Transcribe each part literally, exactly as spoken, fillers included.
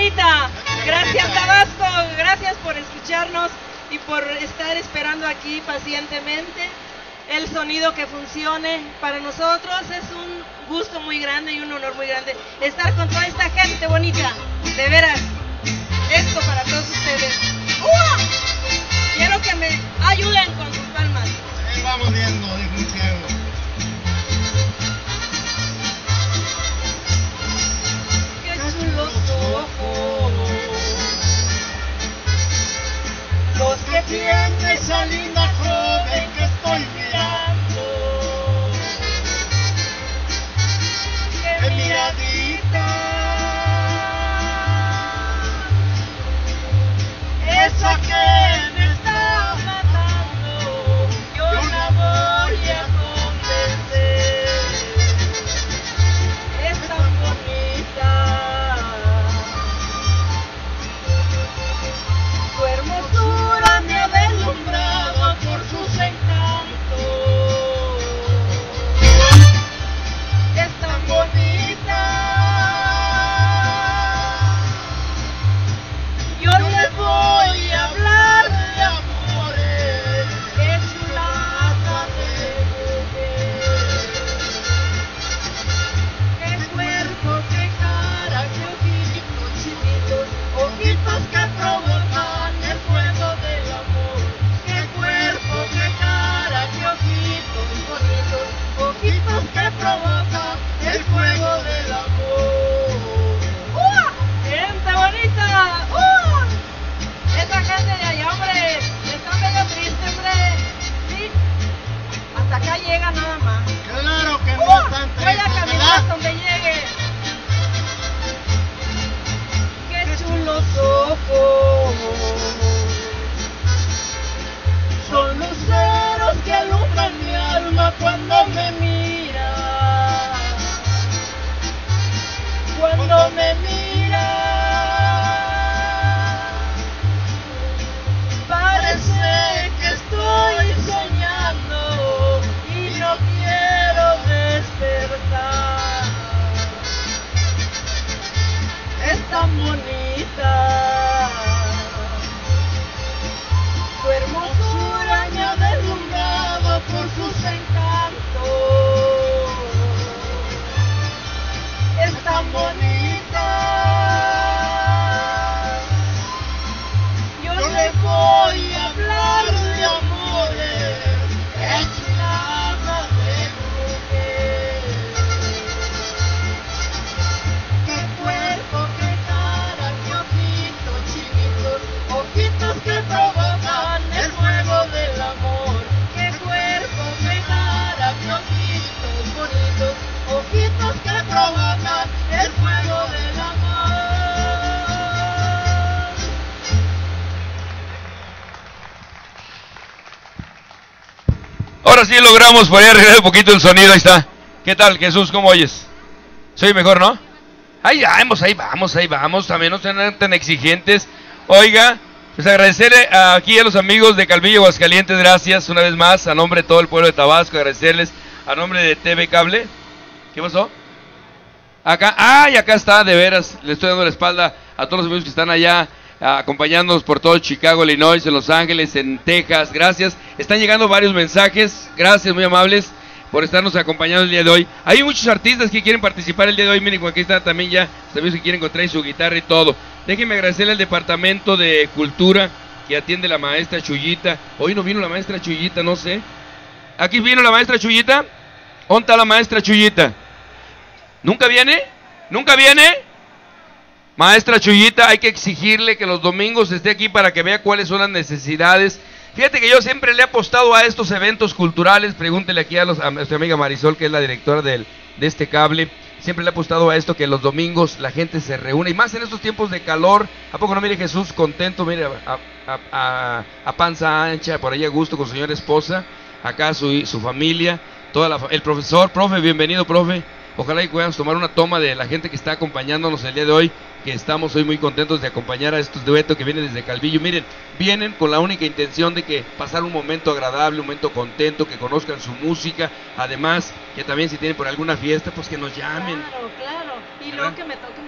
bonita. Gracias, Tabasco. Gracias por escucharnos y por estar esperando aquí pacientemente el sonido que funcione. Para nosotros es un gusto muy grande y un honor muy grande estar con toda esta gente bonita. De veras, esto para todos ustedes. ¡Uh! Quiero que me ayuden con sus palmas. Ahí vamos viendo, dijo un ciego. Qué chulos ojos Los que tiene esa linda joven que estoy mirando. Qué miradita. Esa que me está matando. Yo la voy a convencer. Es tan bonita. Su hermosura me ha deslumbrado por sus encantos. Es tan bonita. Yo le voy a hablar de amores. Qué chulada de mujer. Qué cuerpo, qué cara, qué ojitos chinitos, ojitos que provocan el fuego del amor. Qué cuerpo, qué cara, qué ojitos bonitos, ojitos que provocan el fuego del amor. ¡Uh! gente bonita. ¡Uh! Esa gente de allá, hombre, está medio triste, hombre. Sí, hasta acá llega nada más. Claro que no ¡Uh! están Voy a tristes, caminar ¿verdad? hasta donde llegue. Qué chulos ojos. Son luceros que alumbran mi alma cuando me mira. Cuando me mira, parece que estoy soñando y no quiero despertar. Es tan bonita. Su hermosura me ha deslumbrado por sus encantos. Es tan bonita. Yo le voy a hablar de amores. Es chulada de mujer. Qué cuerpo, qué cara, qué ojitos chinitos, ojitos que provocan el fuego del amor. Qué cuerpo, qué cara, qué ojitos bonitos, ojitos que provocan el fuego del amor. Ahora sí logramos por ahí arreglar un poquito el sonido, ahí está. ¿Qué tal, Jesús? ¿Cómo oyes? Soy mejor, ¿no? Ahí vamos, ahí vamos, ahí vamos. También no sean tan exigentes. Oiga, pues agradecerle aquí a los amigos de Calvillo, Aguascalientes, gracias una vez más, a nombre de todo el pueblo de Tabasco, agradecerles a nombre de T V Cable. ¿Qué pasó? Acá, ah, y acá está, de veras, le estoy dando la espalda a todos los amigos que están allá acompañándonos por todo Chicago, Illinois, en Los Ángeles, en Texas, gracias. Están llegando varios mensajes, gracias, muy amables por estarnos acompañando el día de hoy. Hay muchos artistas que quieren participar el día de hoy, miren, aquí están también ya, los amigos que quieren encontrar su guitarra y todo. Déjenme agradecerle al Departamento de Cultura que atiende la maestra Chuyita. Hoy no vino la maestra Chuyita, no sé. ¿Aquí vino la maestra Chuyita? ¿Dónde está la maestra Chuyita? ¿Nunca viene? ¿Nunca viene? Maestra Chuyita, hay que exigirle que los domingos esté aquí para que vea cuáles son las necesidades. Fíjate que yo siempre le he apostado a estos eventos culturales. Pregúntele aquí a, los, a nuestra amiga Marisol, que es la directora del, de este cable. Siempre le he apostado a esto, que los domingos la gente se reúne. Y más en estos tiempos de calor. ¿A poco no? Mire Jesús contento, mire a, a, a, a panza ancha, por ahí a gusto con su señora esposa. Acá su, su familia, toda la, el profesor, profe, bienvenido, profe. Ojalá y podamos tomar una toma de la gente que está acompañándonos el día de hoy, que estamos hoy muy contentos de acompañar a estos duetos que vienen desde Calvillo. Miren, vienen con la única intención de que pasar un momento agradable, un momento contento, que conozcan su música, además que también si tienen por alguna fiesta, pues que nos llamen. Claro, claro, y luego que me toquen mis discos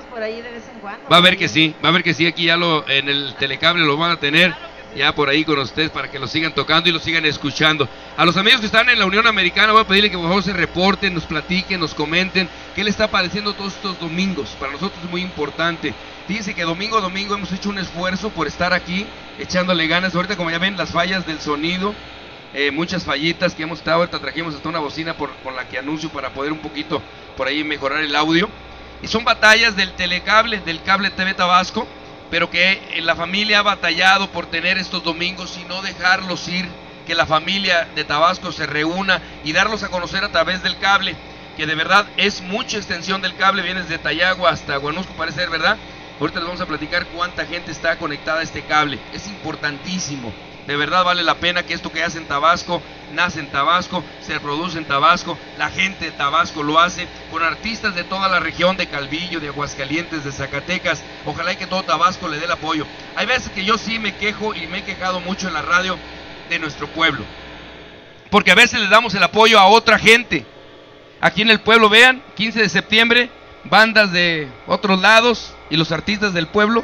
por ahí de vez en cuando. Va a ver que sí, va a ver que sí, aquí ya lo en el telecable lo van a tener ya por ahí con ustedes para que lo sigan tocando y lo sigan escuchando. A los amigos que están en la Unión Americana voy a pedirle que por favor se reporten, nos platiquen, nos comenten qué les está pareciendo todos estos domingos. Para nosotros es muy importante. Fíjense que domingo a domingo hemos hecho un esfuerzo por estar aquí, echándole ganas. Ahorita, como ya ven, las fallas del sonido, eh, muchas fallitas que hemos estado, ahorita trajimos hasta una bocina por, con la que anuncio para poder un poquito por ahí mejorar el audio. Y son batallas del telecable, del cable T V Tabasco, pero que la familia ha batallado por tener estos domingos y no dejarlos ir, que la familia de Tabasco se reúna y darlos a conocer a través del cable, que de verdad es mucha extensión del cable, viene desde Tayagua hasta Guanusco, parece ser, ¿verdad? Ahorita les vamos a platicar cuánta gente está conectada a este cable, es importantísimo. De verdad vale la pena que esto que hace en Tabasco, nace en Tabasco, se produce en Tabasco, la gente de Tabasco lo hace, con artistas de toda la región, de Calvillo, de Aguascalientes, de Zacatecas. Ojalá y que todo Tabasco le dé el apoyo. Hay veces que yo sí me quejo y me he quejado mucho en la radio de nuestro pueblo, porque a veces le damos el apoyo a otra gente. Aquí en el pueblo, vean, quince de septiembre, bandas de otros lados y los artistas del pueblo.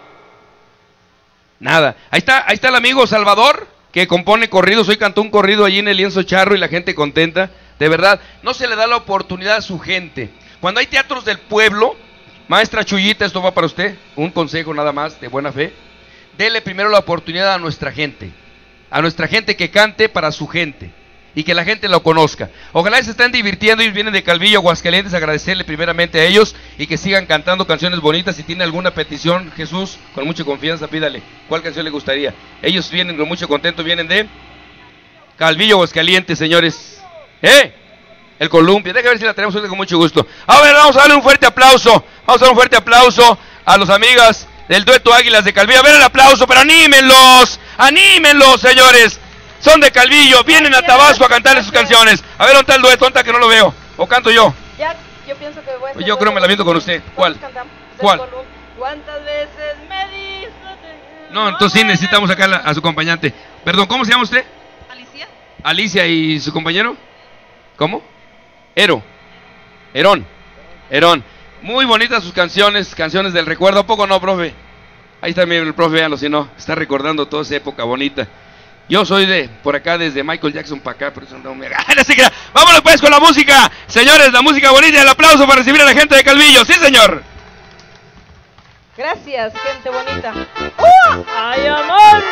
Nada, ahí está, ahí está el amigo Salvador, que compone corridos. Hoy cantó un corrido allí en el lienzo charro y la gente contenta. De verdad, no se le da la oportunidad a su gente. Cuando hay teatros del pueblo, maestra Chuyita, esto va para usted, un consejo nada más de buena fe. Dele primero la oportunidad a nuestra gente, a nuestra gente que cante para su gente y que la gente lo conozca. Ojalá se estén divirtiendo. Ellos vienen de Calvillo, Aguascalientes, agradecerle primeramente a ellos y que sigan cantando canciones bonitas. Si tiene alguna petición, Jesús, con mucha confianza pídale cuál canción le gustaría. Ellos vienen con mucho contento, vienen de Calvillo, Aguascalientes, señores. ¡Eh! El Columpio, déjame ver si la tenemos con mucho gusto. A ver, vamos a darle un fuerte aplauso, vamos a dar un fuerte aplauso a los amigas del dueto Águilas de Calvillo. A ver el aplauso, pero anímenlos, anímenlos, señores. Son de Calvillo, vienen a Tabasco a cantarle sus canciones. A ver, ¿dónde está el dueto? ¿Dónde está que no lo veo? ¿O canto yo? Ya, yo pienso que voy a... Yo creo que me la viento con usted. ¿Cuál? ¿Cuál? ¿Cuántas veces me dices? No, entonces sí necesitamos acá a su acompañante. Perdón, ¿cómo se llama usted? Alicia. Alicia, ¿y su compañero? ¿Cómo? Ero. Herón. Herón. Muy bonitas sus canciones, canciones del recuerdo. ¿A poco no, profe? Ahí está el profe, véanlo, si no, está recordando toda esa época bonita. Yo soy de por acá, desde Michael Jackson para acá, por eso no me agarran. Así que vámonos pues con la música. Señores, la música bonita y el aplauso para recibir a la gente de Calvillo. Sí, señor. Gracias, gente bonita. ¡Uh! ¡Ay, amor!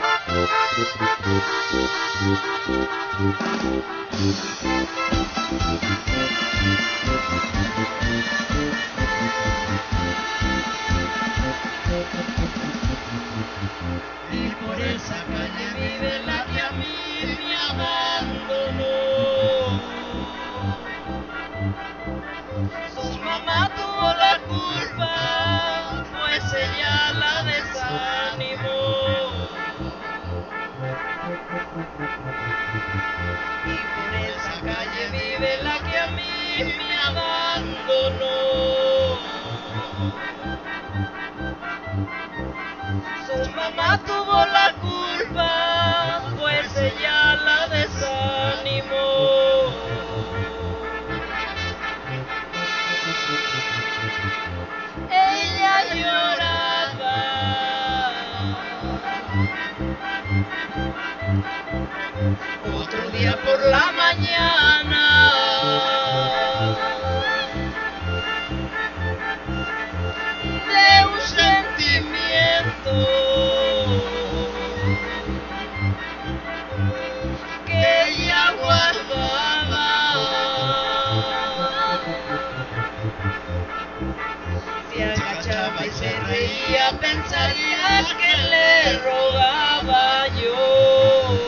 Y por esa calle vive la que a mí me abandonó. Su mamá tuvo la culpa, pues ella la desanimó. Y por esa calle vive la que a mí me abandonó. Su mamá tuvo la culpa, pues ella la desanimó. Ella lloraba. Otro día por la mañana, de un sentimiento que ella guardaba. Se agachaba y se reía, pensaría que le rogaba yo.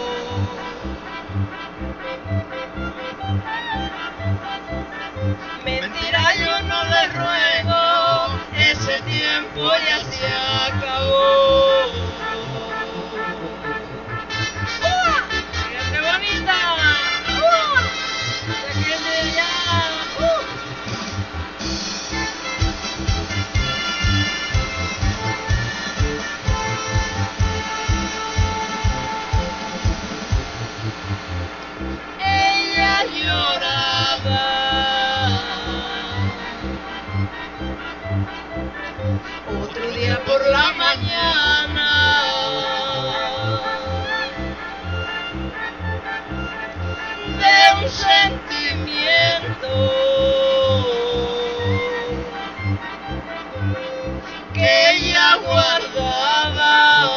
Mentira, yo no le ruego, ese tiempo ya se acabó. ¡Uh! ¡Qué bonita! ¡Uh! ¡Se quiere ya! ¡Uh! por la mañana. De un sentimiento que ella guardaba.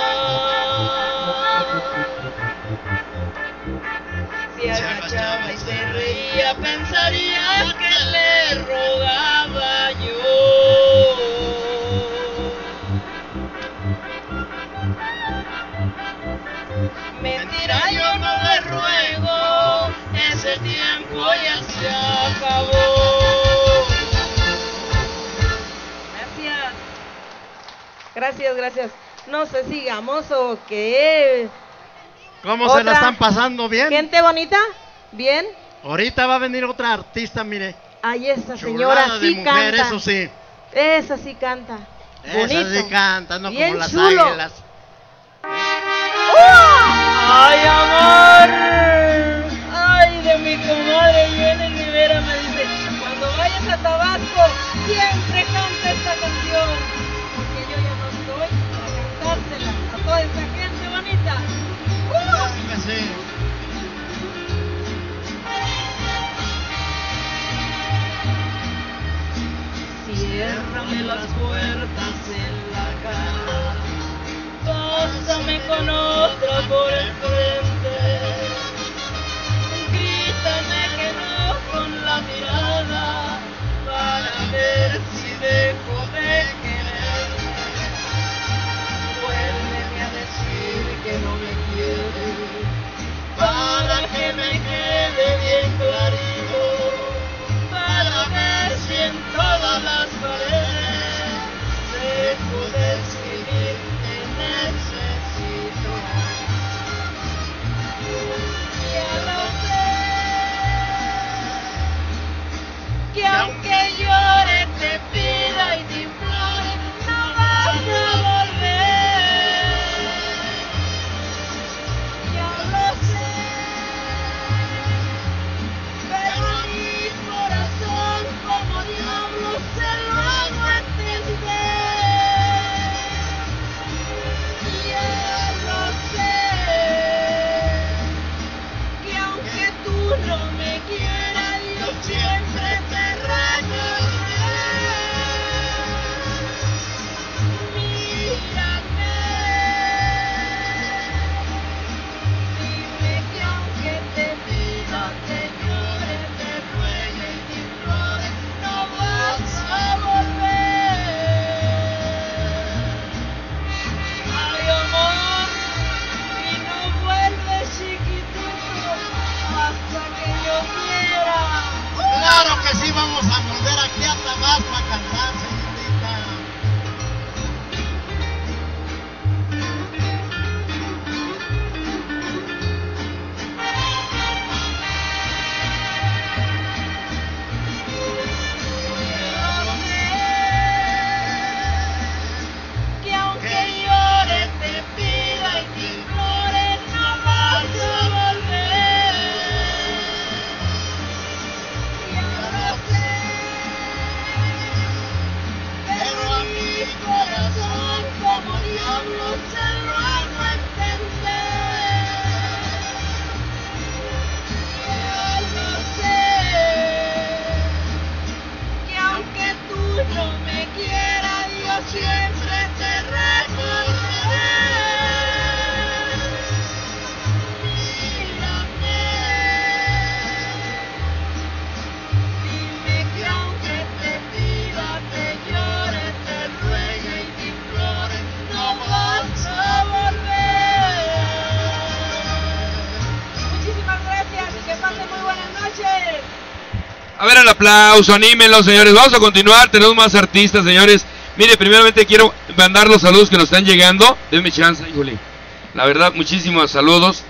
Si agachaba y se reía, pensaría que le rogaba yo. Mentira, yo no le ruego, ese tiempo ya se acabó. Gracias. Gracias, gracias. No sé, sigamos o qué. ¿Cómo ¿Otra? se la están pasando bien? Gente bonita, bien. Ahorita va a venir otra artista, mire. Ay, esa Chulada señora de sí mujer, canta. eso sí. Esa sí canta. Esa Bonito. sí canta, no Bien como las chulo. águilas. Ay, amor. Ay, de mi comadre Jenny Rivera me dice, cuando vayas a Tabasco, siempre canta esta canción. Porque yo ya no estoy para cantársela a toda esa gente bonita. Claro que sí. Ciérrame las puertas en la cara, pásame con otra por el frente, grítame que no con la mirada, para ver si dejo de quererte. Vuélveme a decir que no me quieres, para que me quede bien clarito, para ver si en todas las paredes dejo de escribir que necesito. Ya lo sé, que aunque llore, te pida y te implore, no vas a volver. Ya lo sé, pero a mi corazón como diablo se lo hago entender. Ya lo sé, que aunque tú no me quieras, yo siempre te recordaré. Mírame, dime que aunque te pida, te llore, te ruegue y te implore, no vas a volver. Ay, amor, y no vuelves, chiquitito, hasta que yo quiera. Claro que sí, vamos a volver aquí a Tabasco a cantar, señorita. Que aunque llore, te pida y te implore, no vas a volver. Ya lo sé, pero a mi corazón como diablo se lo hago entender. Ya lo sé, que aunque tú no me quieras, yo siempre te recordaré. Mírame, dime que aunque te pida, te llore, te ruegue y te implore, no vas a volver. Muchísimas gracias y que pasen muy buenas noches. A ver el aplauso, anímenlo, señores. Vamos a continuar, tenemos más artistas, señores. Mire, primeramente quiero mandar los saludos que nos están llegando. Denme chance, híjole. La verdad, muchísimos saludos.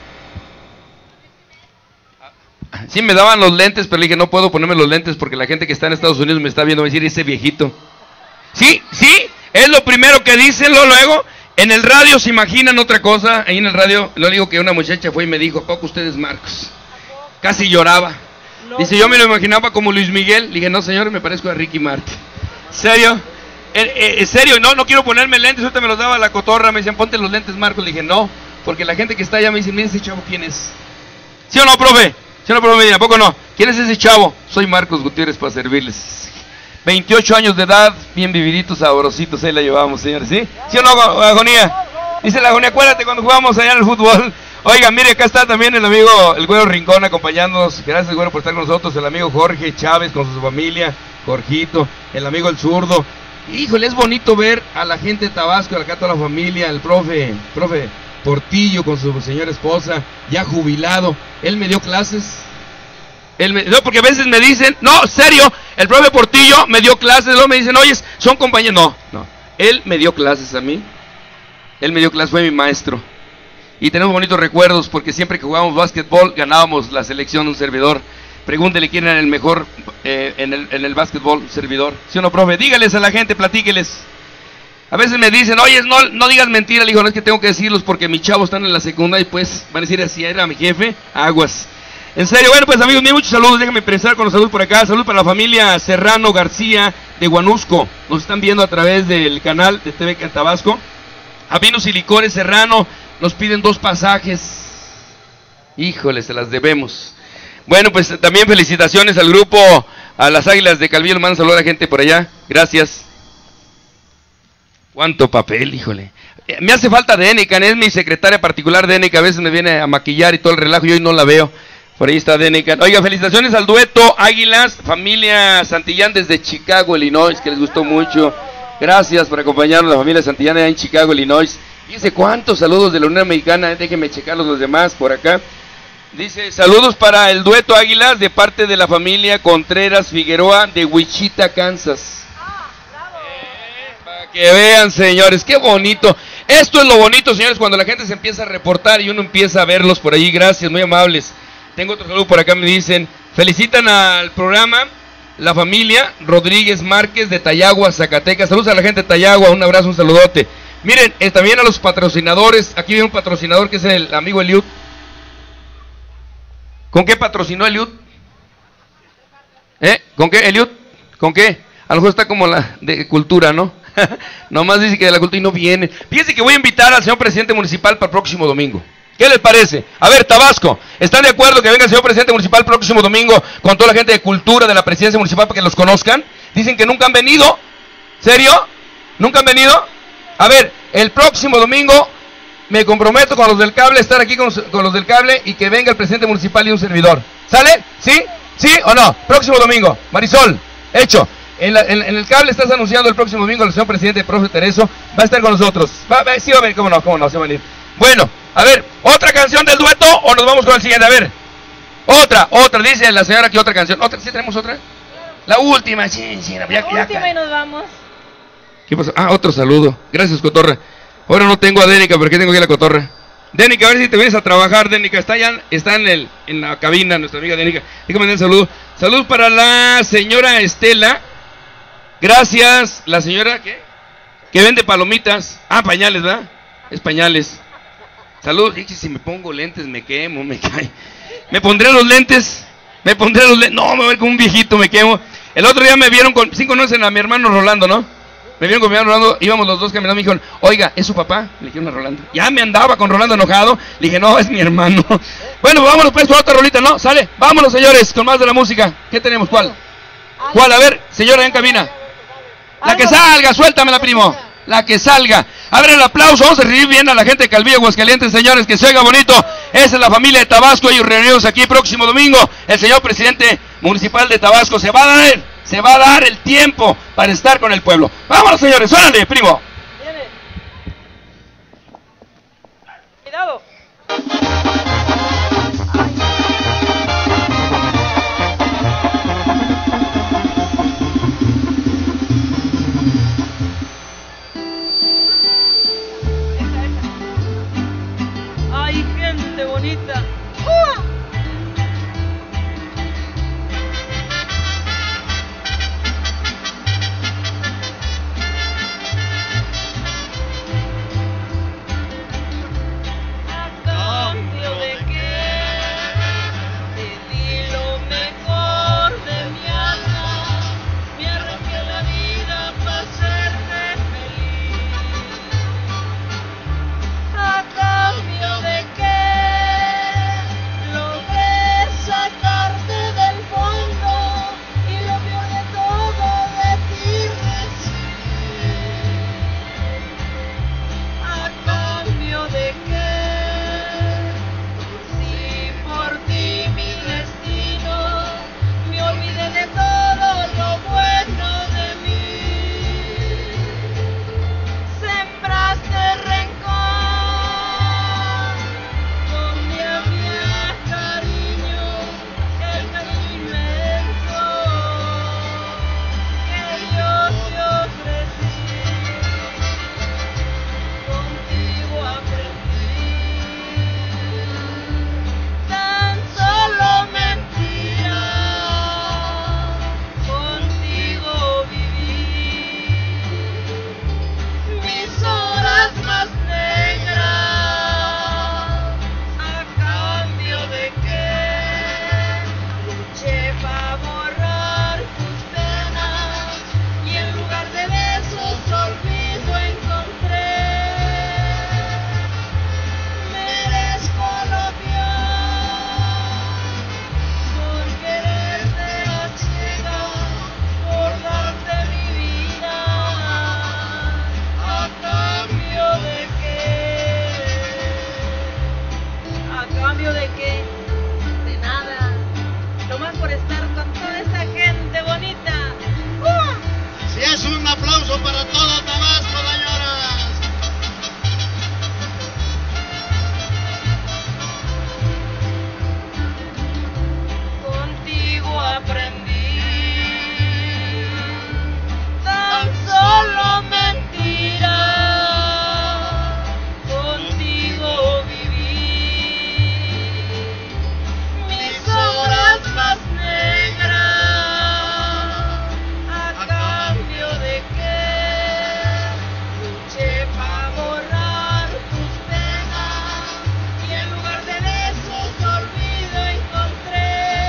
Sí, me daban los lentes, pero le dije, no puedo ponerme los lentes porque la gente que está en Estados Unidos me está viendo, va a decir, ese viejito. Sí, sí, es lo primero que dicen, lo luego. En el radio se imaginan otra cosa. Ahí en el radio, lo digo que una muchacha fue y me dijo, ¿a poco usted es Marcos? Casi lloraba. No. Dice, yo me lo imaginaba como Luis Miguel. Le dije, no, señor, me parezco a Ricky Martin. ¿Serio? eh, en serio, no, no quiero ponerme lentes, ahorita me los daba la cotorra, me decían, ponte los lentes, Marcos, le dije, no, porque la gente que está allá me dice, mira ese chavo, ¿quién es? ¿Sí o no, profe? ¿Sí o no, profe? ¿A poco no? ¿Quién es ese chavo? Soy Marcos Gutiérrez para servirles. veintiocho años de edad, bien vividitos, sabrositos, ahí la llevamos, señores, ¿sí? ¿Sí o no, Agonía? Dice la Agonía, acuérdate cuando jugamos allá en el fútbol. Oiga, mire, acá está también el amigo, el Güero Rincón, acompañándonos. Gracias, Güero, por estar con nosotros. El amigo Jorge Chávez con su familia, Jorgito, el amigo El Zurdo. Híjole, es bonito ver a la gente de Tabasco, acá toda la familia, el profe, profe Portillo con su señora esposa, ya jubilado. Él me dio clases. Él me, no, porque a veces me dicen, no, serio, el profe Portillo me dio clases, luego me dicen, oye, son compañeros. No, no, él me dio clases a mí. Él me dio clases, fue mi maestro. Y tenemos bonitos recuerdos porque siempre que jugábamos básquetbol ganábamos la selección de un servidor. Pregúntele quién era el mejor eh, en, el, en el básquetbol, servidor. ¿Sí o no, profe? Dígales a la gente, platíqueles. A veces me dicen, oye, no, no digas mentira. Le digo, no, es que tengo que decirlos porque mis chavos están en la secundaria y pues van a decir, así era mi jefe, aguas. En serio, bueno, pues amigos míos, muchos saludos. Déjenme empezar con los saludos por acá. Salud para la familia Serrano García de Guanusco. Nos están viendo a través del canal de T V Tabasco. A Vinos y Licores Serrano nos piden dos pasajes. Híjole, se las debemos. Bueno, pues también felicitaciones al grupo, a las Águilas de Calvillo. Mandan saludos a la gente por allá. Gracias. ¿Cuánto papel, híjole? Eh, me hace falta Denica, es mi secretaria particular Denica. A veces me viene a maquillar y todo el relajo y hoy no la veo. Por ahí está Denica. Oiga, felicitaciones al dueto Águilas, familia Santillán desde Chicago, Illinois, que les gustó mucho. Gracias por acompañarnos, la familia Santillán allá en Chicago, Illinois. Dice, ¿cuántos saludos de la Unión Americana? Déjenme checarlos los demás por acá. Dice, saludos para el dueto Águilas de parte de la familia Contreras Figueroa de Wichita, Kansas. Eh, para que vean, señores, qué bonito. Esto es lo bonito, señores, cuando la gente se empieza a reportar y uno empieza a verlos por ahí. Gracias, muy amables. Tengo otro saludo por acá, me dicen, felicitan al programa la familia Rodríguez Márquez de Tayagua, Zacatecas. Saludos a la gente de Tayagua, un abrazo, un saludote. Miren, eh, también a los patrocinadores. Aquí viene un patrocinador que es el amigo Eliud. ¿Con qué patrocinó Eliud? ¿Eh? ¿Con qué, Eliud? ¿Con qué? A lo mejor está como la de cultura, ¿no? Nomás dice que de la cultura y no viene. Fíjense que voy a invitar al señor presidente municipal para el próximo domingo. ¿Qué les parece? A ver, Tabasco, ¿están de acuerdo que venga el señor presidente municipal el próximo domingo con toda la gente de cultura de la presidencia municipal para que los conozcan? Dicen que nunca han venido. ¿Serio? ¿Nunca han venido? A ver, el próximo domingo me comprometo con los del cable, estar aquí con, con los del cable y que venga el presidente municipal y un servidor. ¿Sale? ¿Sí? ¿Sí o no? Próximo domingo. Marisol, hecho. En, la, en, en el cable estás anunciando el próximo domingo el señor presidente, el profe Tereso, va a estar con nosotros. Va, va, sí va a venir, cómo no, cómo no, se va a venir. Bueno, a ver, ¿otra canción del dueto o nos vamos con el siguiente? A ver, otra, otra, dice la señora que otra canción. ¿Otra? ¿Sí tenemos otra? La última, sí, sí, ya, La ya, última ya. y nos vamos. ¿Qué pasó? Ah, otro saludo. Gracias, Cotorra. Ahora no tengo a Dénica, porque tengo aquí a la Cotorra. Dénica, a ver si te vienes a trabajar, Dénica. Está allá, está en, el, en la cabina, nuestra amiga Dénica. Déjame dar un saludo. Salud para la señora Estela. Gracias, la señora, ¿qué? Que vende palomitas. Ah, pañales, ¿verdad? Es pañales. Salud. Dije, si me pongo lentes me quemo, me cae. Me pondré los lentes. Me pondré los lentes. No, me voy a ver como un viejito, me quemo. El otro día me vieron con... ¿Sí conocen a mi hermano Rolando, no? Me vieron con mi hermano Rolando. Íbamos los dos caminando. Me dijeron, oiga, ¿es su papá? Le dijeron a Rolando. Ya me andaba con Rolando enojado. Le dije, no, es mi hermano. Bueno, vámonos pues por otra rolita, ¿no? ¿Sale? Vámonos, señores, con más de la música. ¿Qué tenemos? ¿Cuál? ¿Cuál? A ver, señora en cabina. La que salga, suéltamela, primo. La que salga. A ver, el aplauso. Vamos a recibir bien a la gente de Calvillo, Aguascalientes, señores. Que se oiga bonito. Esa es la familia de Tabasco. Ellos reunidos aquí próximo domingo. El señor presidente municipal de Tabasco se va a dar, se va a dar el tiempo para estar con el pueblo. Vámonos, señores. Suélale, primo. Viene. Cuidado. Ay, gente bonita. ¡Uh! Hacerte aplauso para todo Tabasco, señoras. Contigo aprendí tan solo mentira, contigo viví mis horas más negras, a cambio de que luché para borrar tus penas y en lugar de besos olvido encontré.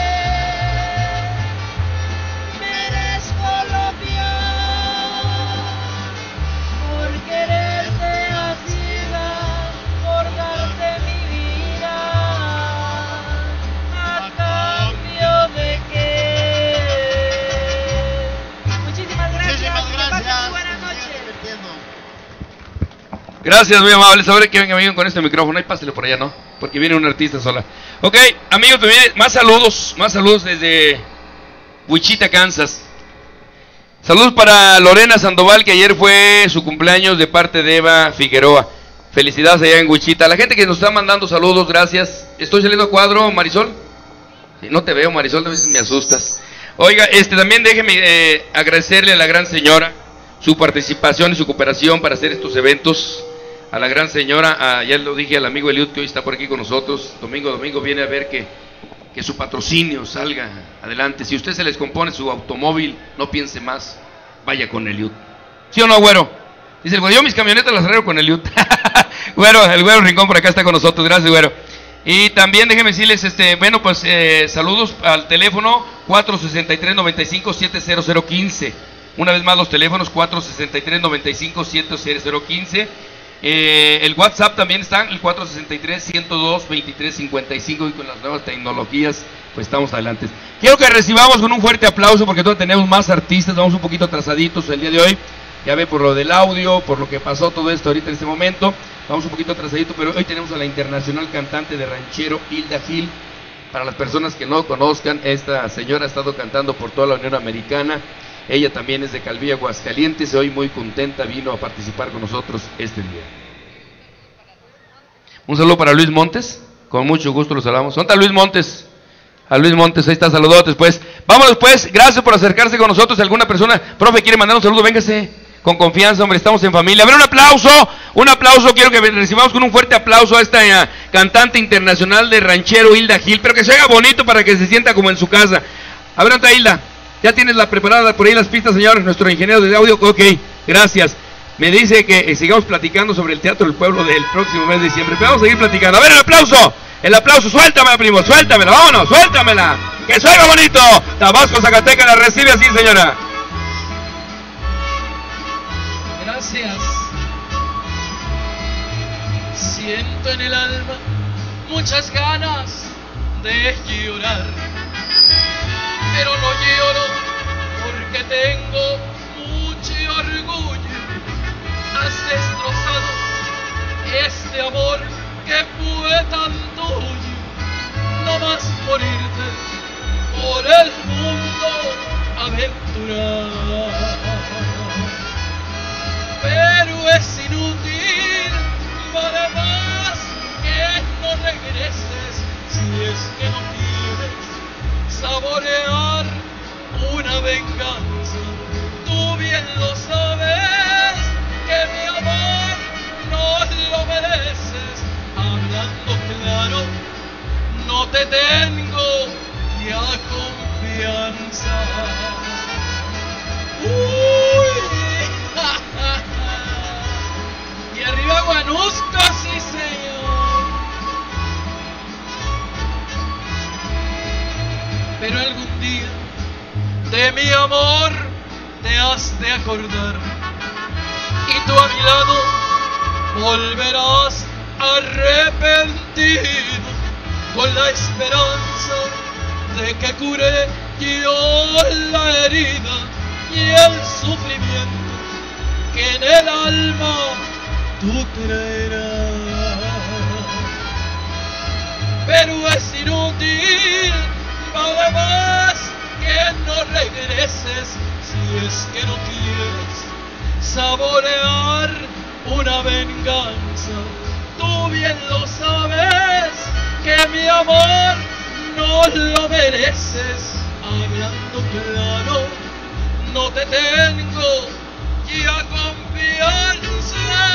Merezco lo peor por quererte así, por darte mi vida, a cambio de que. Muchísimas gracias. Muchísimas Que pasen gracias. buenas noches. Sigan divirtiendo. Gracias, muy amables. Ahora que vengan, vengan con este micrófono. Ahí pásale por allá, ¿no? Porque viene un artista sola. Ok, amigos, también más saludos. Más saludos desde Wichita, Kansas. Saludos para Lorena Sandoval, que ayer fue su cumpleaños de parte de Eva Figueroa. Felicidades allá en Wichita. La gente que nos está mandando saludos, gracias. ¿Estoy saliendo a cuadro, Marisol? Sí, no te veo, Marisol, a veces me asustas. Oiga, este también déjeme eh, agradecerle a la gran señora su participación y su cooperación para hacer estos eventos. A la gran señora, a, ya lo dije al amigo Eliud, que hoy está por aquí con nosotros. Domingo a domingo viene a ver que, que su patrocinio salga adelante. Si usted se les compone su automóvil, no piense más, vaya con Eliud. ¿Sí o no, güero? Dice el güero, yo mis camionetas las arreglo con Eliud. Güero, el güero Rincón por acá está con nosotros, gracias, güero. Y también déjenme decirles, este, bueno, pues eh, saludos al teléfono cuatro sesenta y tres, noventa y cinco, setenta uno cinco. Una vez más los teléfonos cuatro sesenta y tres, noventa y cinco, setenta uno cinco. Eh, el WhatsApp también está, el cuatro sesenta y tres, ciento dos, veintitrés cincuenta y cinco, y con las nuevas tecnologías pues estamos adelante. Quiero que recibamos con un fuerte aplauso porque todavía tenemos más artistas, vamos un poquito atrasaditos el día de hoy. Ya ve por lo del audio, por lo que pasó todo esto ahorita en este momento, vamos un poquito atrasaditos, pero hoy tenemos a la internacional cantante de ranchero Hilda Gil. Para las personas que no conozcan, esta señora ha estado cantando por toda la Unión Americana. Ella también es de Calvillo, Aguascalientes, hoy muy contenta vino a participar con nosotros este día. Un saludo para Luis Montes, con mucho gusto los saludamos. ¿Dónde está Luis Montes? A Luis Montes, ahí está, saludotes pues. Vámonos pues, gracias por acercarse con nosotros. ¿Alguna persona, profe, quiere mandar un saludo? Véngase, con confianza, hombre, estamos en familia. A ver, un aplauso, un aplauso, quiero que recibamos con un fuerte aplauso a esta uh, cantante internacional de ranchero Hilda Gil, pero que se haga bonito para que se sienta como en su casa. A ver, ¿dónde está Hilda? ¿Ya tienes la preparada por ahí las pistas, señor? Nuestro ingeniero de audio. Ok, gracias. Me dice que eh, sigamos platicando sobre el Teatro del Pueblo del próximo mes de diciembre. Pero vamos a seguir platicando. A ver, el aplauso. El aplauso. Suéltamela, primo. Suéltamela. Vámonos. Suéltamela. Que suena bonito. Tabasco, Zacatecas la recibe así, señora. Gracias. Siento en el alma muchas ganas de llorar, pero no lloro porque tengo mucho orgullo. Has destrozado este amor que fue tan tuyo, no más morirte por el mundo aventurar. Pero es inútil, vale más que no regreses si es que no quieres saborear una venganza. Tú bien lo sabes, que mi amor no lo mereces. Hablando claro, no te tengo ya confianza. Uy, ja, ja, ja. Y arriba Guanusco, sí señor. Pero algún día de mi amor te has de acordar, y tú a mi lado volverás arrepentido, con la esperanza de que cure yo la herida y el sufrimiento que en el alma tú traerás. Pero es inútil, vale más que no regreses si es que no quieres saborear una venganza. Tú bien lo sabes, que mi amor no lo mereces. Hablando claro, no te tengo ya confianza.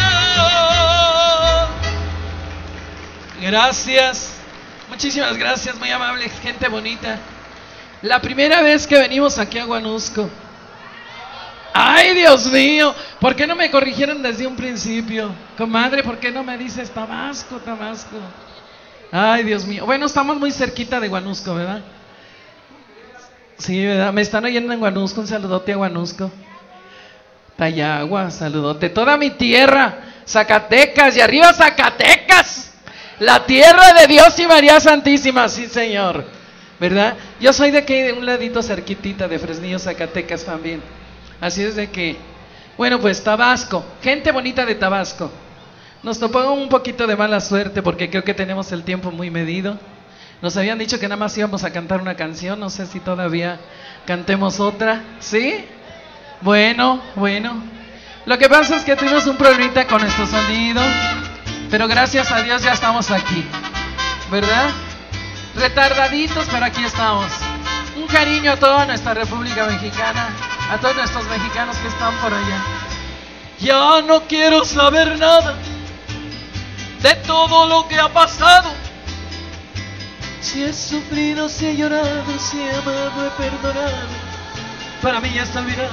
Gracias, muchísimas gracias, muy amable, gente bonita. La primera vez que venimos aquí a Huanusco. Ay, Dios mío, ¿por qué no me corrigieron desde un principio? Comadre, ¿por qué no me dices Tabasco, Tabasco? Ay, Dios mío. Bueno, estamos muy cerquita de Huanusco, ¿verdad? Sí, ¿verdad? Me están oyendo en Huanusco, un saludote a Huanusco. Tayagua, saludote. Toda mi tierra, Zacatecas, y arriba Zacatecas, la tierra de Dios y María Santísima, sí, señor. ¿Verdad? Yo soy de aquí, de un ladito cerquitita, de Fresnillo, Zacatecas también. Así es de que, bueno, pues Tabasco, gente bonita de Tabasco. Nos topó un poquito de mala suerte porque creo que tenemos el tiempo muy medido. Nos habían dicho que nada más íbamos a cantar una canción, no sé si todavía cantemos otra, ¿sí? Bueno, bueno. Lo que pasa es que tuvimos un problemita con nuestro sonido, pero gracias a Dios ya estamos aquí, ¿verdad? Retardaditos, pero aquí estamos. Un cariño a toda nuestra República Mexicana, a todos nuestros mexicanos que están por allá. Ya no quiero saber nada de todo lo que ha pasado. Si he sufrido, si he llorado, si he amado, he perdonado, para mí ya está olvidado.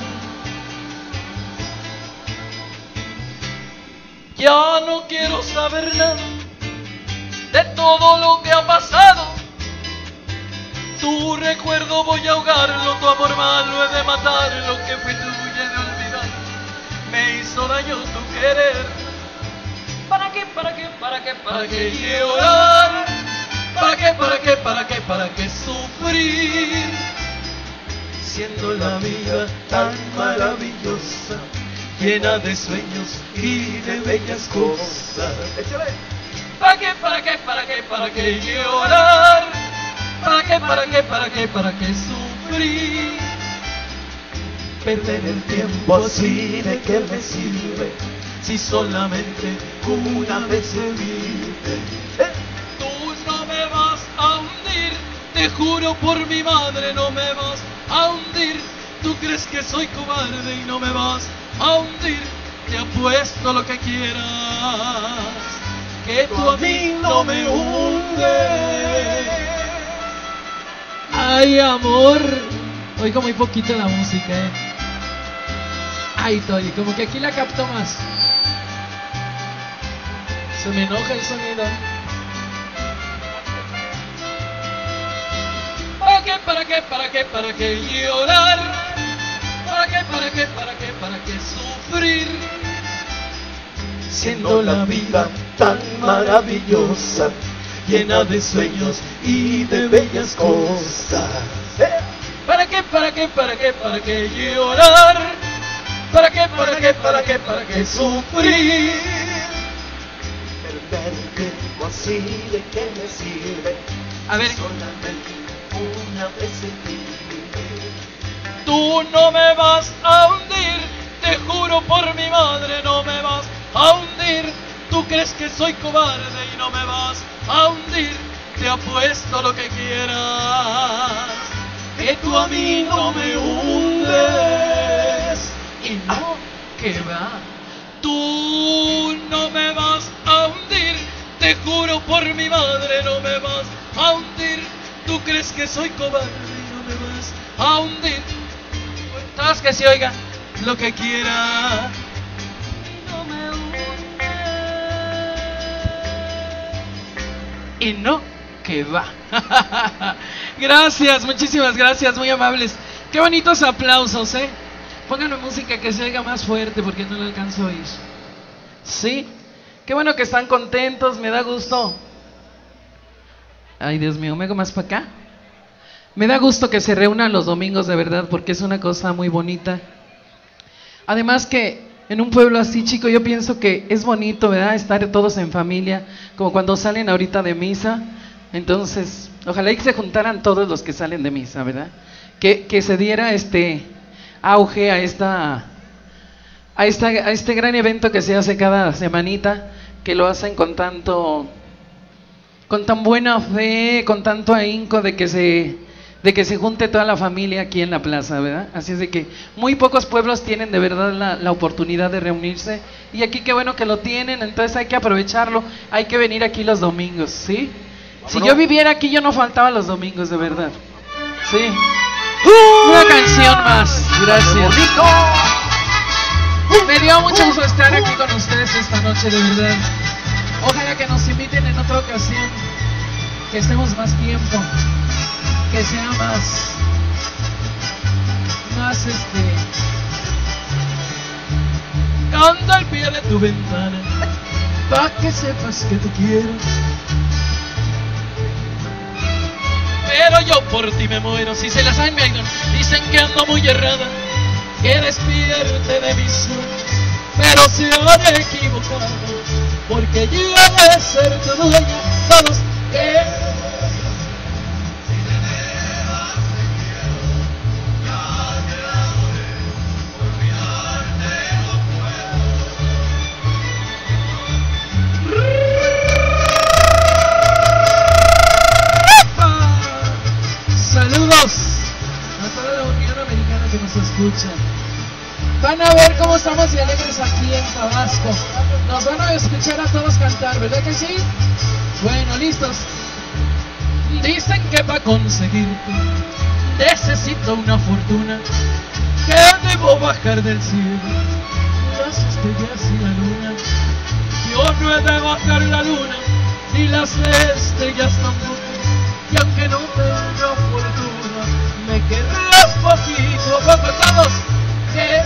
Ya no quiero saber nada de todo lo que ha pasado. Tu recuerdo voy a ahogarlo, tu amor malo he de matar. Lo que fue tuyo he de olvidar, me hizo daño tu querer. ¿Para qué, para qué, para qué, para qué llorar? ¿Para qué, para qué, para qué, para qué sufrir? Siendo la vida tan maravillosa, llena de sueños y de bellas cosas. ¿Para qué, para qué, para qué, para qué llorar? ¿Para qué, para qué, para qué, para qué sufrir? Perder el tiempo así, ¿de qué me sirve? Si solamente una vez se vive. Tú no me vas a hundir, te juro por mi madre, no me vas a hundir. Tú crees que soy cobarde y no me vas a hundir. Te apuesto lo que quieras, que tú a mí no me hundes. Ay, amor, oigo muy poquito la música, ¿eh? Ay, Toy, como que aquí la capto más. Se me enoja el sonido. ¿Para qué, para qué, para qué, para qué llorar? ¿Para qué, para qué, para qué, para qué sufrir? Siendo la vida tan maravillosa, llena de sueños y de bellas cosas. ¿Para qué, para qué, para qué, para qué llorar? ¿Para qué, para qué, para qué, para qué sufrir? Perder el tiempo así, ¿de qué me sirve? A ver, solamente una vez se vive. Tú no me vas a hundir, te juro por mi madre, no me vas a hundir. Tú crees que soy cobarde y no me vas a hundir. Te apuesto lo que quieras, que tú a mí no me hundes. Y no, que va. Tú no me vas a hundir, te juro por mi madre, no me vas a hundir. Tú crees que soy cobarde y no me vas a hundir. Todos que se oiga lo que quiera. Y no, que va. Gracias, muchísimas gracias, muy amables. Qué bonitos aplausos, ¿eh? Pónganme música que se oiga más fuerte porque no la alcanzo a oír. Sí, qué bueno que están contentos, me da gusto. Ay, Dios mío, ¿me hago más para acá? Me da gusto que se reúnan los domingos, de verdad, porque es una cosa muy bonita. Además que en un pueblo así, chico, yo pienso que es bonito, ¿verdad? Estar todos en familia, como cuando salen ahorita de misa. Entonces, ojalá y se juntaran todos los que salen de misa, ¿verdad? Que, que se diera este auge a esta, a, esta, a este gran evento que se hace cada semanita, que lo hacen con tanto, con tan buena fe, con tanto ahínco de que se, de que se junte toda la familia aquí en la plaza, ¿verdad? Así es de que muy pocos pueblos tienen de verdad la, la oportunidad de reunirse, y aquí qué bueno que lo tienen, entonces hay que aprovecharlo, hay que venir aquí los domingos, ¿sí? Si yo viviera aquí yo no faltaba los domingos, de verdad. Sí. Una canción más. Gracias. Me dio mucho gusto estar aquí con ustedes esta noche, de verdad. Ojalá que nos inviten en otra ocasión, que estemos más tiempo, que sea más, más este. Canta al pie de tu ventana, pa' que sepas que te quiero. Pero yo por ti me muero. Si se la saben, me ayudan. Dicen que ando muy errada, que despierte de mis sueños, pero se han equivocado, porque yo he de ser tu dueña. Todos que saludos a toda la Unión Americana que nos escucha. Van a ver cómo estamos de alegres aquí en Tabasco. Nos van a escuchar a todos cantar, ¿verdad que sí? Bueno, listos. Dicen que para conseguirte necesito una fortuna, que debo bajar del cielo las estrellas y la luna. Yo no he de bajar la luna ni las estrellas tampoco, y aunque no tenga fortuna, me querrás poquito a poco. Todos que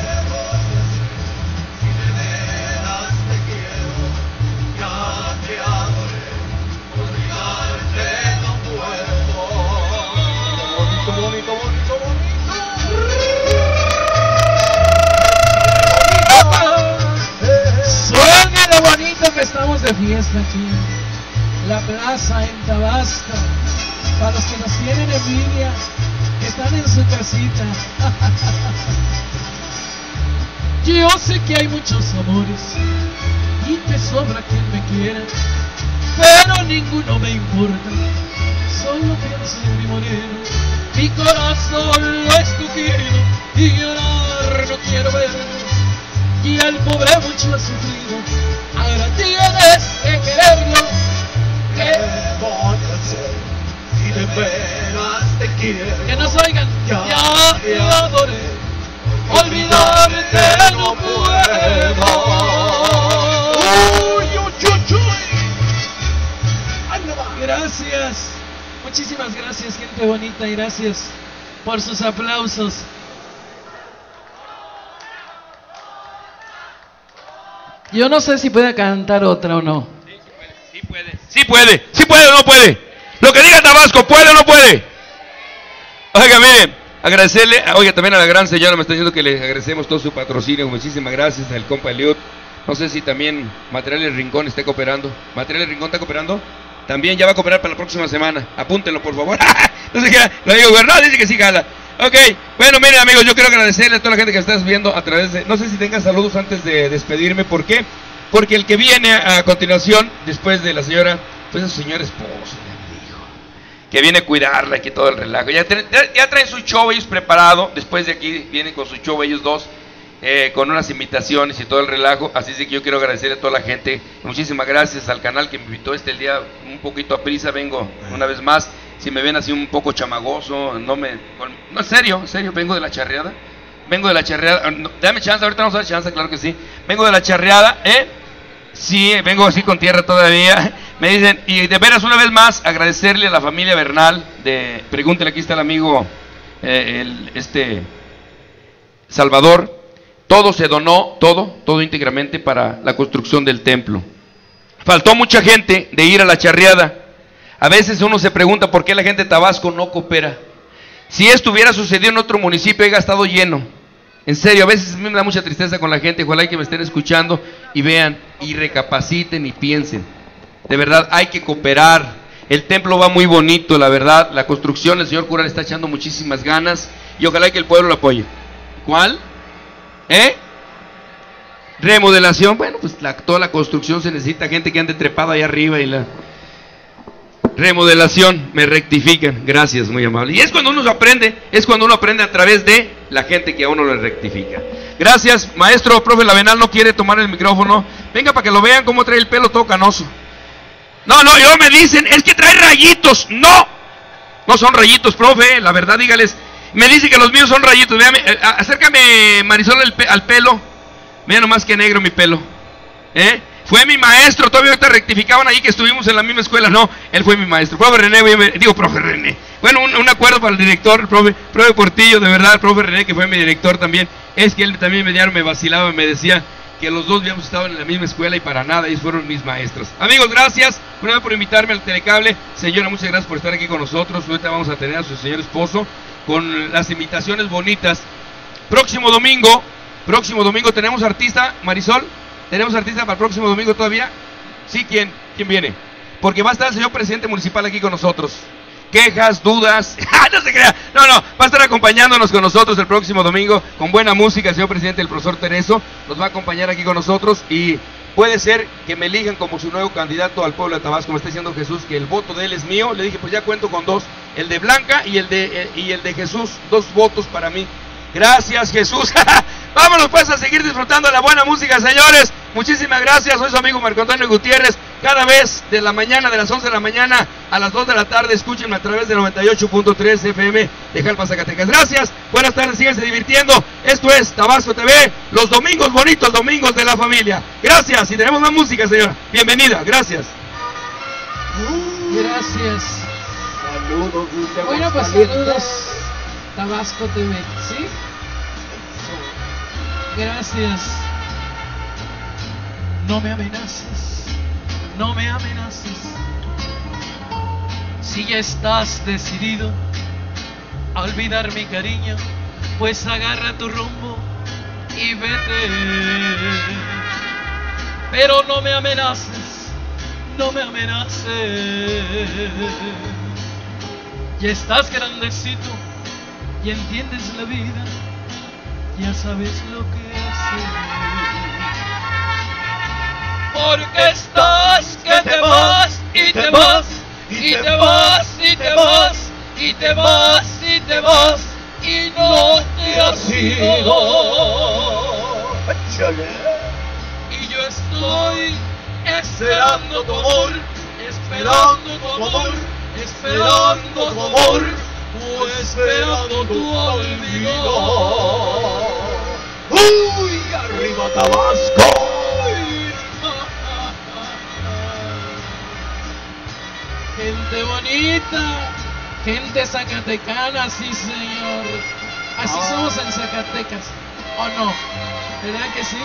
Si de veras te quiero, ya te adoré, olvidarte no puedo. Bonito, bonito, bonito, bonito. suena lo bonito que estamos de fiesta aquí en la plaza en Tabasco. Para los que nos tienen envidia, que están en su casita. Yo sé que hay muchos amores y te sobra quien me quiera, pero ninguno me importa, solo pienso en mi moreno. Mi corazón lo he escogido y llorar no quiero ver, y el pobre mucho ha sufrido, ahora tienes que quererlo. ¿Qué voy a hacer si de veras te quiero? Que nos oigan, Ya ya te te adoré, olvidarte no puedo. Uy, uy, uy, uy. Ay, no va. Gracias, muchísimas gracias, gente bonita, y gracias por sus aplausos. Yo no sé si puede cantar otra o no. Sí puede, sí puede, sí puede o no puede. Lo que diga Tabasco, ¿puede o no puede? Oiga, miren, agradecerle, oiga, también a la gran señora, me está diciendo que le agradecemos todo su patrocinio, muchísimas gracias al compa Eliud. No sé si también Materiales Rincón está cooperando. ¿Materiales Rincón está cooperando? También ya va a cooperar para la próxima semana. Apúntenlo, por favor. No sé qué, lo digo, no, dice que sí, jala. Ok, bueno, miren amigos, yo quiero agradecerle a toda la gente que estás viendo a través de... No sé si tengan saludos antes de despedirme, ¿por qué? Porque el que viene a continuación, después de la señora, pues es su señor esposo, me dijo, que viene a cuidarla y que todo el relajo. Ya, tra ya, ya traen su show ellos preparado, después de aquí vienen con su show ellos dos, eh, con unas invitaciones y todo el relajo. Así es que yo quiero agradecerle a toda la gente. Muchísimas gracias al canal que me invitó este el día un poquito a prisa, vengo una vez más. Si me ven así un poco chamagoso, no me... No, en serio, en serio, vengo de la charreada. Vengo de la charreada, no, dame chance, ahorita vamos a dar chance, claro que sí. Vengo de la charreada, ¿eh? Sí, vengo así con tierra todavía. Me dicen, y de veras una vez más, agradecerle a la familia Bernal de... Pregúntele, aquí está el amigo, eh, el, este... Salvador. Todo se donó, todo, todo íntegramente para la construcción del templo. Faltó mucha gente de ir a la charreada. A veces uno se pregunta por qué la gente de Tabasco no coopera. Si esto hubiera sucedido en otro municipio, haya estado lleno. En serio, a veces me da mucha tristeza con la gente. Ojalá que me estén escuchando y vean y recapaciten y piensen. De verdad, hay que cooperar. El templo va muy bonito, la verdad. La construcción, el señor cura le está echando muchísimas ganas y ojalá que el pueblo lo apoye. ¿Cuál? ¿Eh? Remodelación, bueno, pues la, toda la construcción se necesita gente que ande trepado ahí arriba y la... Remodelación, me rectifican, gracias, muy amable. Y es cuando uno aprende, es cuando uno aprende a través de la gente que a uno le rectifica. Gracias, maestro, profe Lavenal no quiere tomar el micrófono. Venga para que lo vean cómo trae el pelo todo canoso. No, no, yo me dicen, es que trae rayitos. No, no son rayitos, profe, la verdad, dígales. Me dice que los míos son rayitos. Véame, eh, acércame, Marisol, el pe al pelo. Mira nomás que negro mi pelo. ¿Eh? Fue mi maestro, todavía ahorita rectificaban ahí que estuvimos en la misma escuela. No, él fue mi maestro. Profe René, digo, profe René. Bueno, un, un acuerdo para el director, el profe, profe Portillo, de verdad, el profe René, que fue mi director también. Es que él también me, me vacilaba, me decía que los dos habíamos estado en la misma escuela y para nada, ellos fueron mis maestros. Amigos, gracias una vez por invitarme al Telecable. Señora, muchas gracias por estar aquí con nosotros. Ahorita vamos a tener a su señor esposo con las invitaciones bonitas. Próximo domingo, próximo domingo tenemos artista, Marisol. ¿Tenemos artista para el próximo domingo todavía? Sí, ¿quién? ¿Quién viene? Porque va a estar el señor presidente municipal aquí con nosotros. Quejas, dudas, no se crea. No, no, va a estar acompañándonos con nosotros el próximo domingo con buena música. El señor presidente, el profesor Tereso, nos va a acompañar aquí con nosotros y puede ser que me elijan como su nuevo candidato al pueblo de Tabasco. Me está diciendo Jesús que el voto de él es mío. Le dije, pues ya cuento con dos, el de Blanca y el de, eh, y el de Jesús, dos votos para mí. Gracias, Jesús. Vámonos pues a seguir disfrutando de la buena música, señores. Muchísimas gracias. Soy su amigo Marco Antonio Gutiérrez. Cada vez de la mañana, de las once de la mañana a las dos de la tarde, escúchenme a través de noventa y ocho punto tres F M de Jalpa, Zacatecas. Gracias, buenas tardes, síganse divirtiendo. Esto es Tabasco T V, los domingos bonitos, domingos de la familia. Gracias, y tenemos más música, señora. Bienvenida, gracias. Gracias. Saludos, desde Bueno, pues saludos, Tabasco T V, ¿sí? Gracias. No me amenaces, no me amenaces. Si ya estás decidido a olvidar mi cariño, pues agarra tu rumbo y vete. Pero no me amenaces, no me amenaces. Ya estás grandecito y entiendes la vida, ya sabes lo que hacer. Porque estás que te vas y te vas y te vas y te vas y te vas y te vas y no te has ido. Y yo estoy esperando tu amor, esperando tu amor, esperando tu amor, o esperando tu olvido. ¡Uy! ¡Arriba Tabasco! Gente bonita, gente zacatecana, sí señor. Así Ah. somos en Zacatecas, ¿o no? ¿Verdad que sí?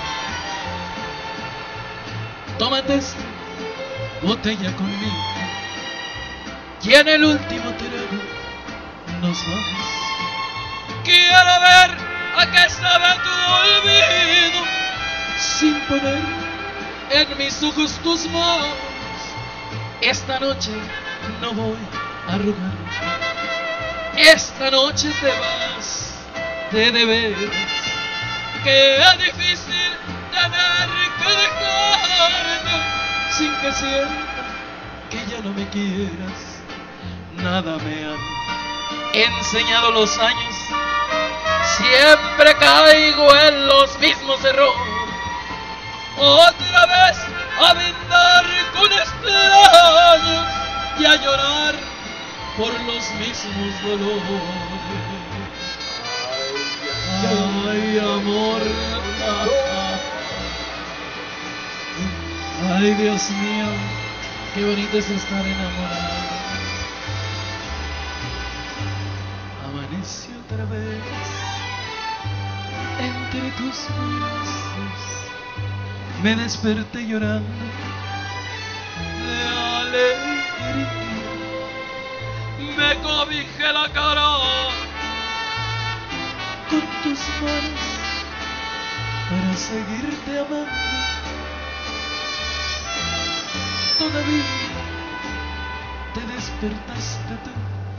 Tómate esta botella conmigo y en el último trago nos vamos. Quiero ver a qué sabe tu olvido sin poner en mis ojos tus manos. Esta noche no voy a rogar, esta noche te vas de de veras. Que es difícil tener que dejarte sin que sienta que ya no me quieras. Nada me han enseñado los años, siempre caigo en los mismos errores. Otra vez a brindar con extraños y a llorar por los mismos dolores. Ay, amor. Ay, Dios mío, qué bonito es estar enamorado. Amanecí otra vez entre tus brazos, me desperté llorando de alegría, me cobijé la cara con tus manos para seguirte amando. Todavía te despertaste tú,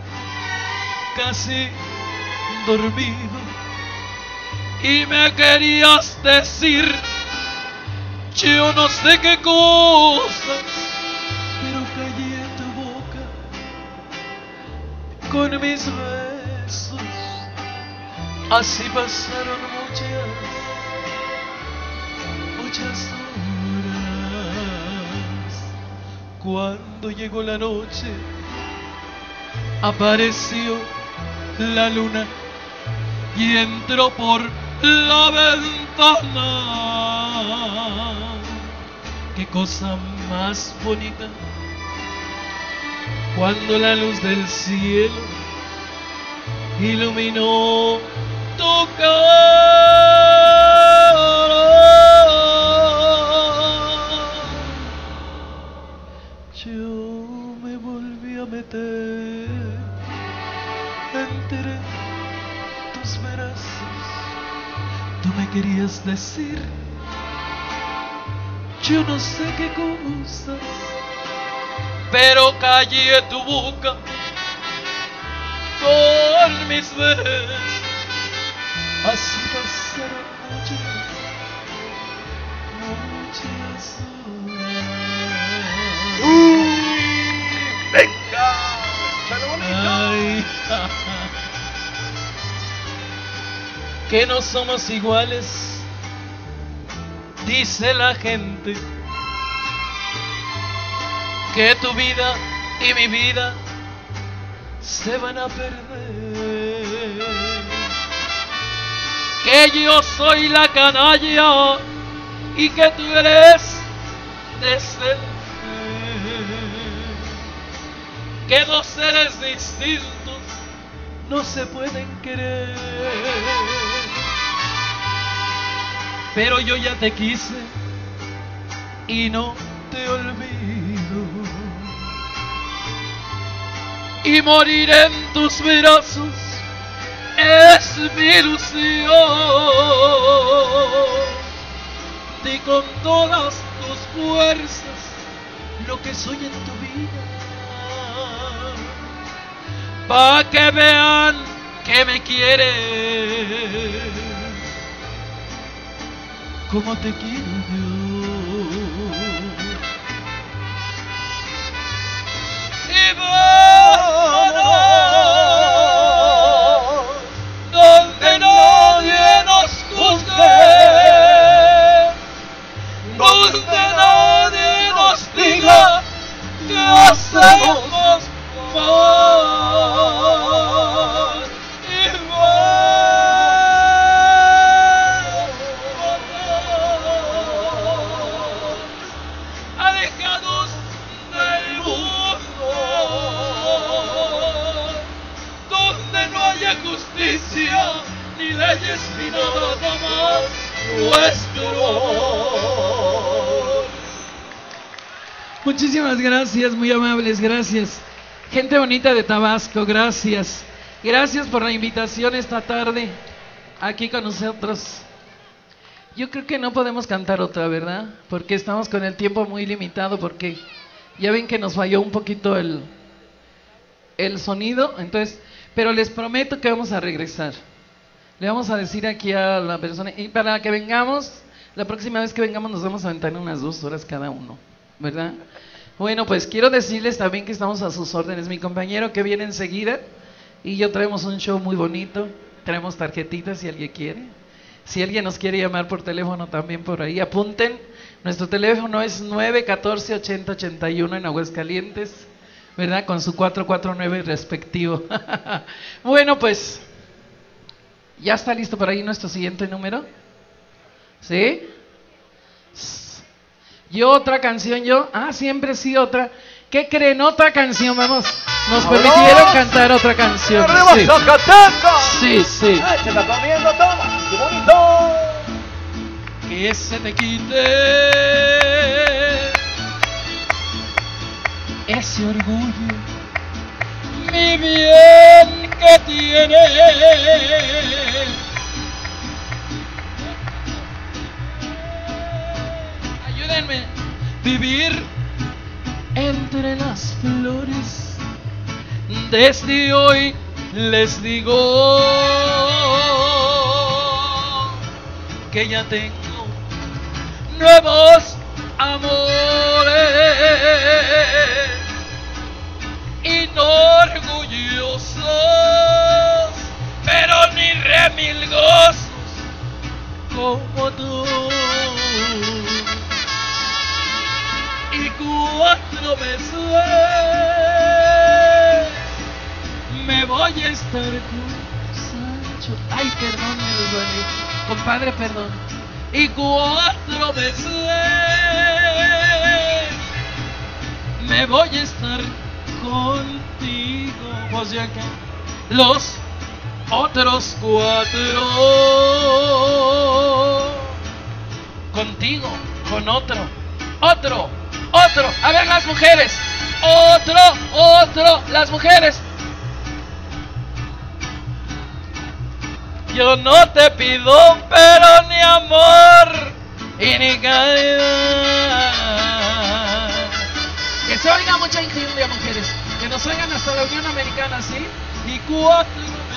casi dormido, y me querías decir Yo no sé qué cosa, pero callé tu boca con mis besos. Así pasaron muchas, muchas horas. Cuando llegó la noche, apareció la luna y entró por la ventana. Qué cosa más bonita cuando la luz del cielo iluminó tu cara. Yo me volví a meter entre tus brazos. Tú me querías decir, yo no sé qué cosas, pero callé tu boca con mis besos. Así pasaron muchas, muchas horas. ¡Uy! ¡Venga! ¡Chale bonito! Ay, ja, ja. Que no somos iguales, dice la gente, que tu vida y mi vida se van a perder, que yo soy la canalla y que tú eres decente, que dos seres distintos no se pueden querer. Pero yo ya te quise y no te olvido, y morir en tus brazos es mi ilusión. Di con todas tus fuerzas lo que soy en tu vida, pa' que vean que me quieres como te quiero yo. Y vámonos donde nadie nos juzgue, donde nadie nos diga que hacemos mal. Y vámonos alejados del mundo, donde no haya justicia ni leyes ni nada más nuestro amor. Muchísimas gracias, muy amables, gracias. Gente bonita de Tabasco, gracias. Gracias por la invitación esta tarde aquí con nosotros. Yo creo que no podemos cantar otra, ¿verdad? Porque estamos con el tiempo muy limitado, porque ya ven que nos falló un poquito el, el sonido, entonces, pero les prometo que vamos a regresar. Le vamos a decir aquí a la persona, y para que vengamos, la próxima vez que vengamos nos vamos a aventar unas dos horas cada uno, ¿verdad? Bueno, pues quiero decirles también que estamos a sus órdenes. Mi compañero que viene enseguida y yo traemos un show muy bonito. Traemos tarjetitas si alguien quiere. Si alguien nos quiere llamar por teléfono también por ahí, apunten. Nuestro teléfono es nueve uno cuatro, ochenta ochenta y uno en Aguascalientes, ¿verdad? Con su cuatro cuatro nueve respectivo. Bueno, pues, ¿ya está listo por ahí nuestro siguiente número? ¿Sí? Yo otra canción, yo, ah, siempre sí otra. ¿Qué creen? Otra canción, vamos. Nos permitieron cantar otra canción. ¡Arriba, Sí, Zacatecas! sí, sí. ¡Ay, se está comiendo todo! ¡Qué bonito! Que se te quite ese orgullo, mi bien que tienes. Ayúdenme. Vivir entre las flores, desde hoy les digo que ya tengo nuevos amores, inorgullosos, pero ni remilgosos como tú. Y cuatro veces me voy a estar con Sancho. Ay, perdón, me duele. Compadre, perdón. Y cuatro veces me voy a estar contigo. Pues ya que los otros cuatro contigo, con otro, otro, otro. A ver, las mujeres. Otro, otro, las mujeres. Yo no te pido pero ni amor y ni caridad. Que se oiga mucha ingenuidad, mujeres. Que nos oigan hasta la Unión Americana, ¿sí? Y cuatro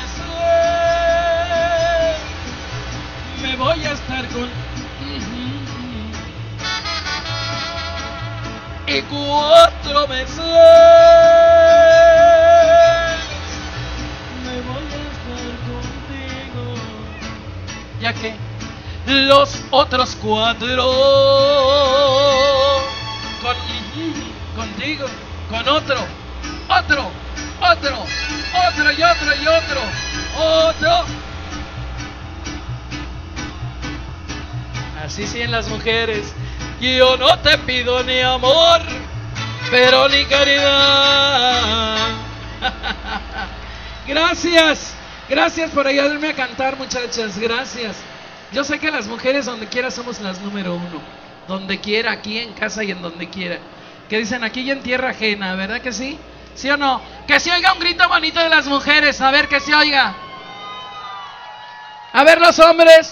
veces me voy a estar con... Y cuatro veces me voy a estar contigo, ya que los otros cuatro con, contigo, con otro, otro, otro, otro y otro y otro, otro. Así siguen las mujeres. Yo no te pido ni amor, pero ni caridad. Gracias, gracias por ayudarme a cantar, muchachas, gracias. Yo sé que las mujeres donde quiera somos las número uno, donde quiera, aquí en casa y en donde quiera. Que dicen aquí y en tierra ajena, ¿verdad que sí? ¿Sí o no? Que se oiga un grito bonito de las mujeres, a ver que se oiga. A ver los hombres.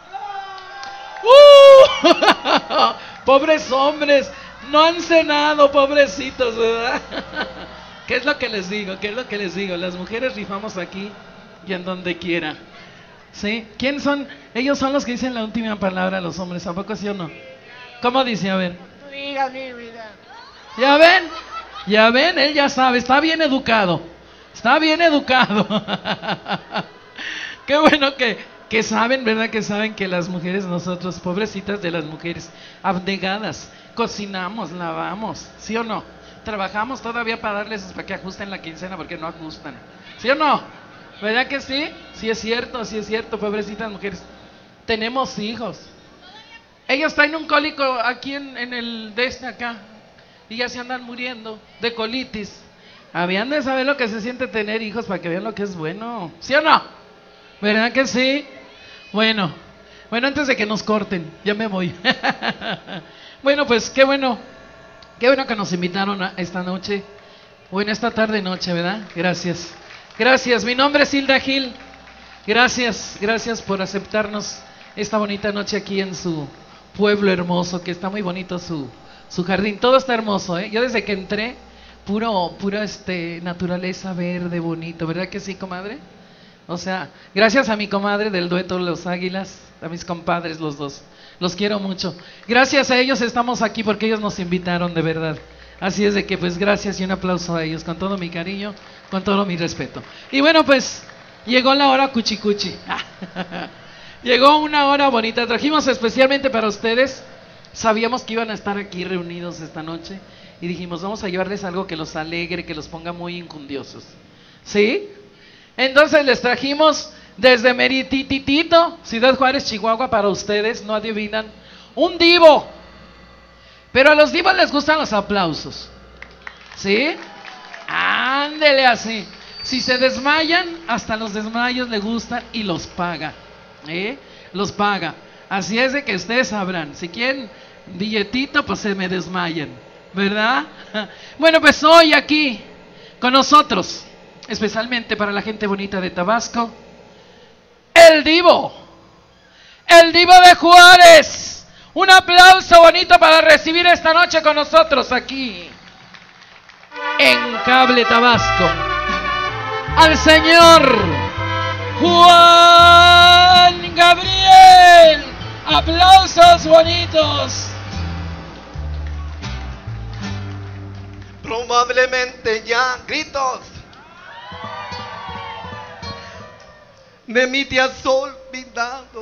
¡Uh! Pobres hombres, no han cenado, pobrecitos, ¿verdad? ¿Qué es lo que les digo? ¿Qué es lo que les digo? Las mujeres rifamos aquí y en donde quiera. ¿Sí? ¿Quién son? Ellos son los que dicen la última palabra a los hombres, ¿a poco sí o no? ¿Cómo dice? A ver. ¿Ya ven? ¿Ya ven? Él ya sabe, está bien educado. Está bien educado. Qué bueno que... Que saben, ¿verdad? Que saben que las mujeres, nosotros, pobrecitas de las mujeres, abnegadas, cocinamos, lavamos, ¿sí o no? Trabajamos todavía para darles para que ajusten la quincena porque no ajustan, ¿sí o no? ¿Verdad que sí? Sí es cierto, sí es cierto, pobrecitas mujeres. Tenemos hijos. Ellos traen un cólico aquí en, en el de este acá y ya se andan muriendo de colitis. Habían de saber lo que se siente tener hijos para que vean lo que es bueno, ¿sí o no? ¿Verdad que sí? Bueno, bueno, antes de que nos corten, ya me voy. Bueno, pues qué bueno, qué bueno que nos invitaron a esta noche, o en esta tarde noche, ¿verdad? Gracias, gracias. Mi nombre es Hilda Gil. Gracias, gracias por aceptarnos esta bonita noche aquí en su pueblo hermoso, que está muy bonito su, su jardín. Todo está hermoso, ¿eh? Yo desde que entré, puro, puro este, naturaleza verde, bonito, ¿verdad que sí, comadre? O sea, gracias a mi comadre del dueto Los Águilas, a mis compadres los dos, los quiero mucho. Gracias a ellos estamos aquí porque ellos nos invitaron, de verdad. Así es de que pues gracias y un aplauso a ellos, con todo mi cariño, con todo mi respeto. Y bueno, pues llegó la hora cuchi cuchi. Llegó una hora bonita, trajimos especialmente para ustedes. Sabíamos que iban a estar aquí reunidos esta noche y dijimos, vamos a llevarles algo que los alegre, que los ponga muy incundiosos. ¿Sí? Entonces les trajimos desde Merititito, Ciudad Juárez, Chihuahua, para ustedes, no adivinan, un divo. Pero a los divos les gustan los aplausos. ¿Sí? Ándele así. Si se desmayan, hasta los desmayos le gustan y los paga. ¿Eh? Los paga. Así es de que ustedes sabrán. Si quieren billetito, pues se me desmayan, ¿verdad? Bueno, pues hoy aquí con nosotros, especialmente para la gente bonita de Tabasco, el divo, el divo de Juárez. Un aplauso bonito para recibir esta noche con nosotros aquí en Cable Tabasco al señor Juan Gabriel Aplausos bonitos. Probablemente ya gritos de mí te has olvidado,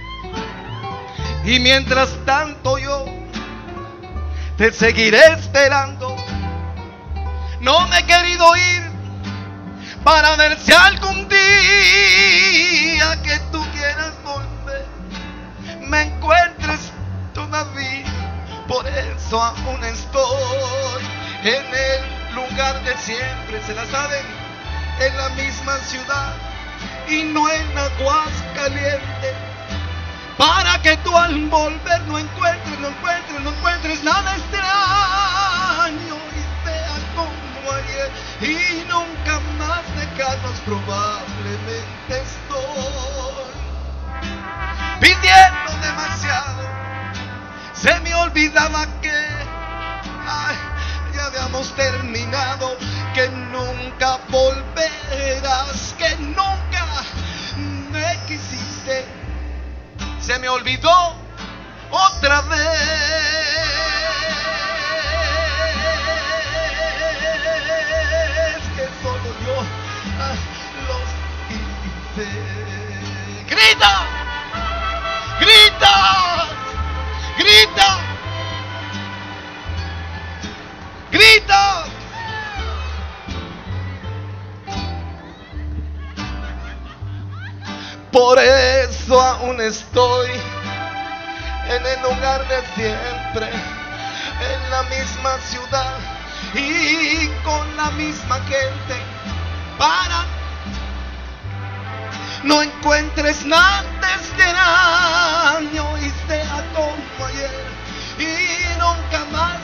y mientras tanto yo te seguiré esperando. No me he querido ir para ver si algún día que tú quieras volver me encuentres todavía. Por eso aún estoy en el lugar de siempre, se la saben, en la misma ciudad y no en Aguascalientes, para que tú al volver no encuentres, no encuentres, no encuentres nada extraño y sea como ayer y nunca más dejarnos. Probablemente estoy pidiendo demasiado, se me olvidaba que ay, ya habíamos terminado, que nunca volverás, que nunca me quisiste. Se me olvidó otra vez que solo yo ah, los hice. ¡Grita! ¡Grita! ¡Grita! ¡Grita! Por eso aún estoy en el lugar de siempre, en la misma ciudad y con la misma gente, para no encuentres nada extraño y sea como ayer y nunca más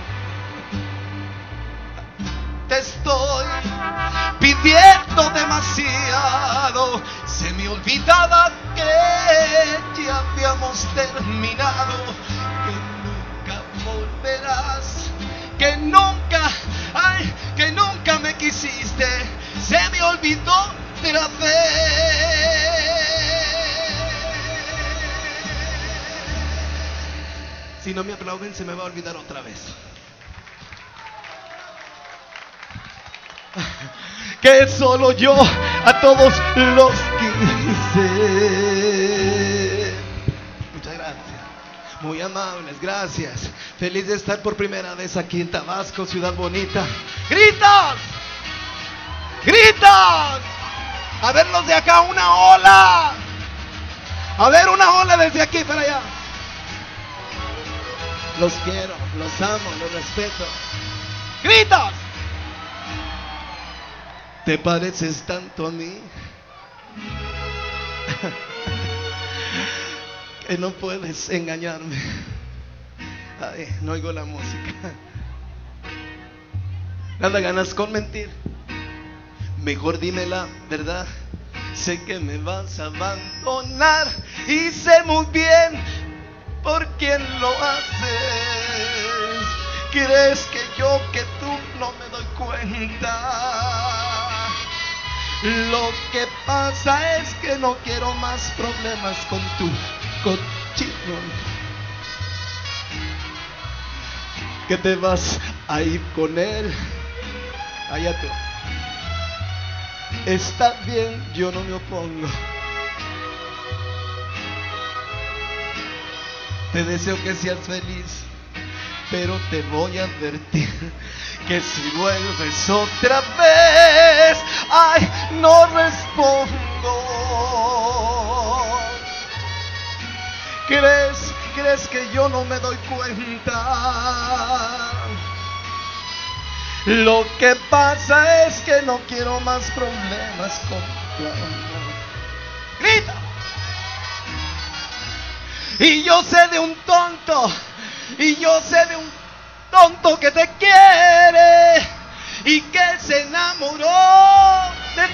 te estoy pidiendo demasiado. Se me olvidaba que ya habíamos terminado, que nunca volverás, que nunca, ay, que nunca me quisiste. Se me olvidó otra vez. Si no me aplauden, se me va a olvidar otra vez. Que solo yo a todos los quise. Muchas gracias, muy amables, gracias. Feliz de estar por primera vez aquí en Tabasco, ciudad bonita. ¡Gritos! ¡Gritos! A ver los de acá, una ola. A ver una ola desde aquí para allá. Los quiero, los amo, los respeto. ¡Gritos! ¿Te pareces tanto a mí que no puedes engañarme? Ay, no oigo la música. Nada ganas con mentir. Mejor dime la verdad. Sé que me vas a abandonar y sé muy bien por quién lo haces. ¿Crees que yo, que tú no me doy cuenta? Lo que pasa es que no quiero más problemas con tu cochino. Que te vas a ir con él. Allá tú. Está bien, yo no me opongo. Te deseo que seas feliz, pero te voy a advertir que si vuelves otra vez, ay, no respondo. ¿Crees, crees que yo no me doy cuenta? Lo que pasa es que no quiero más problemas con tu amor. ¡Grita! Y yo sé de un tonto, y yo sé de un tonto que te quiere y que se enamoró de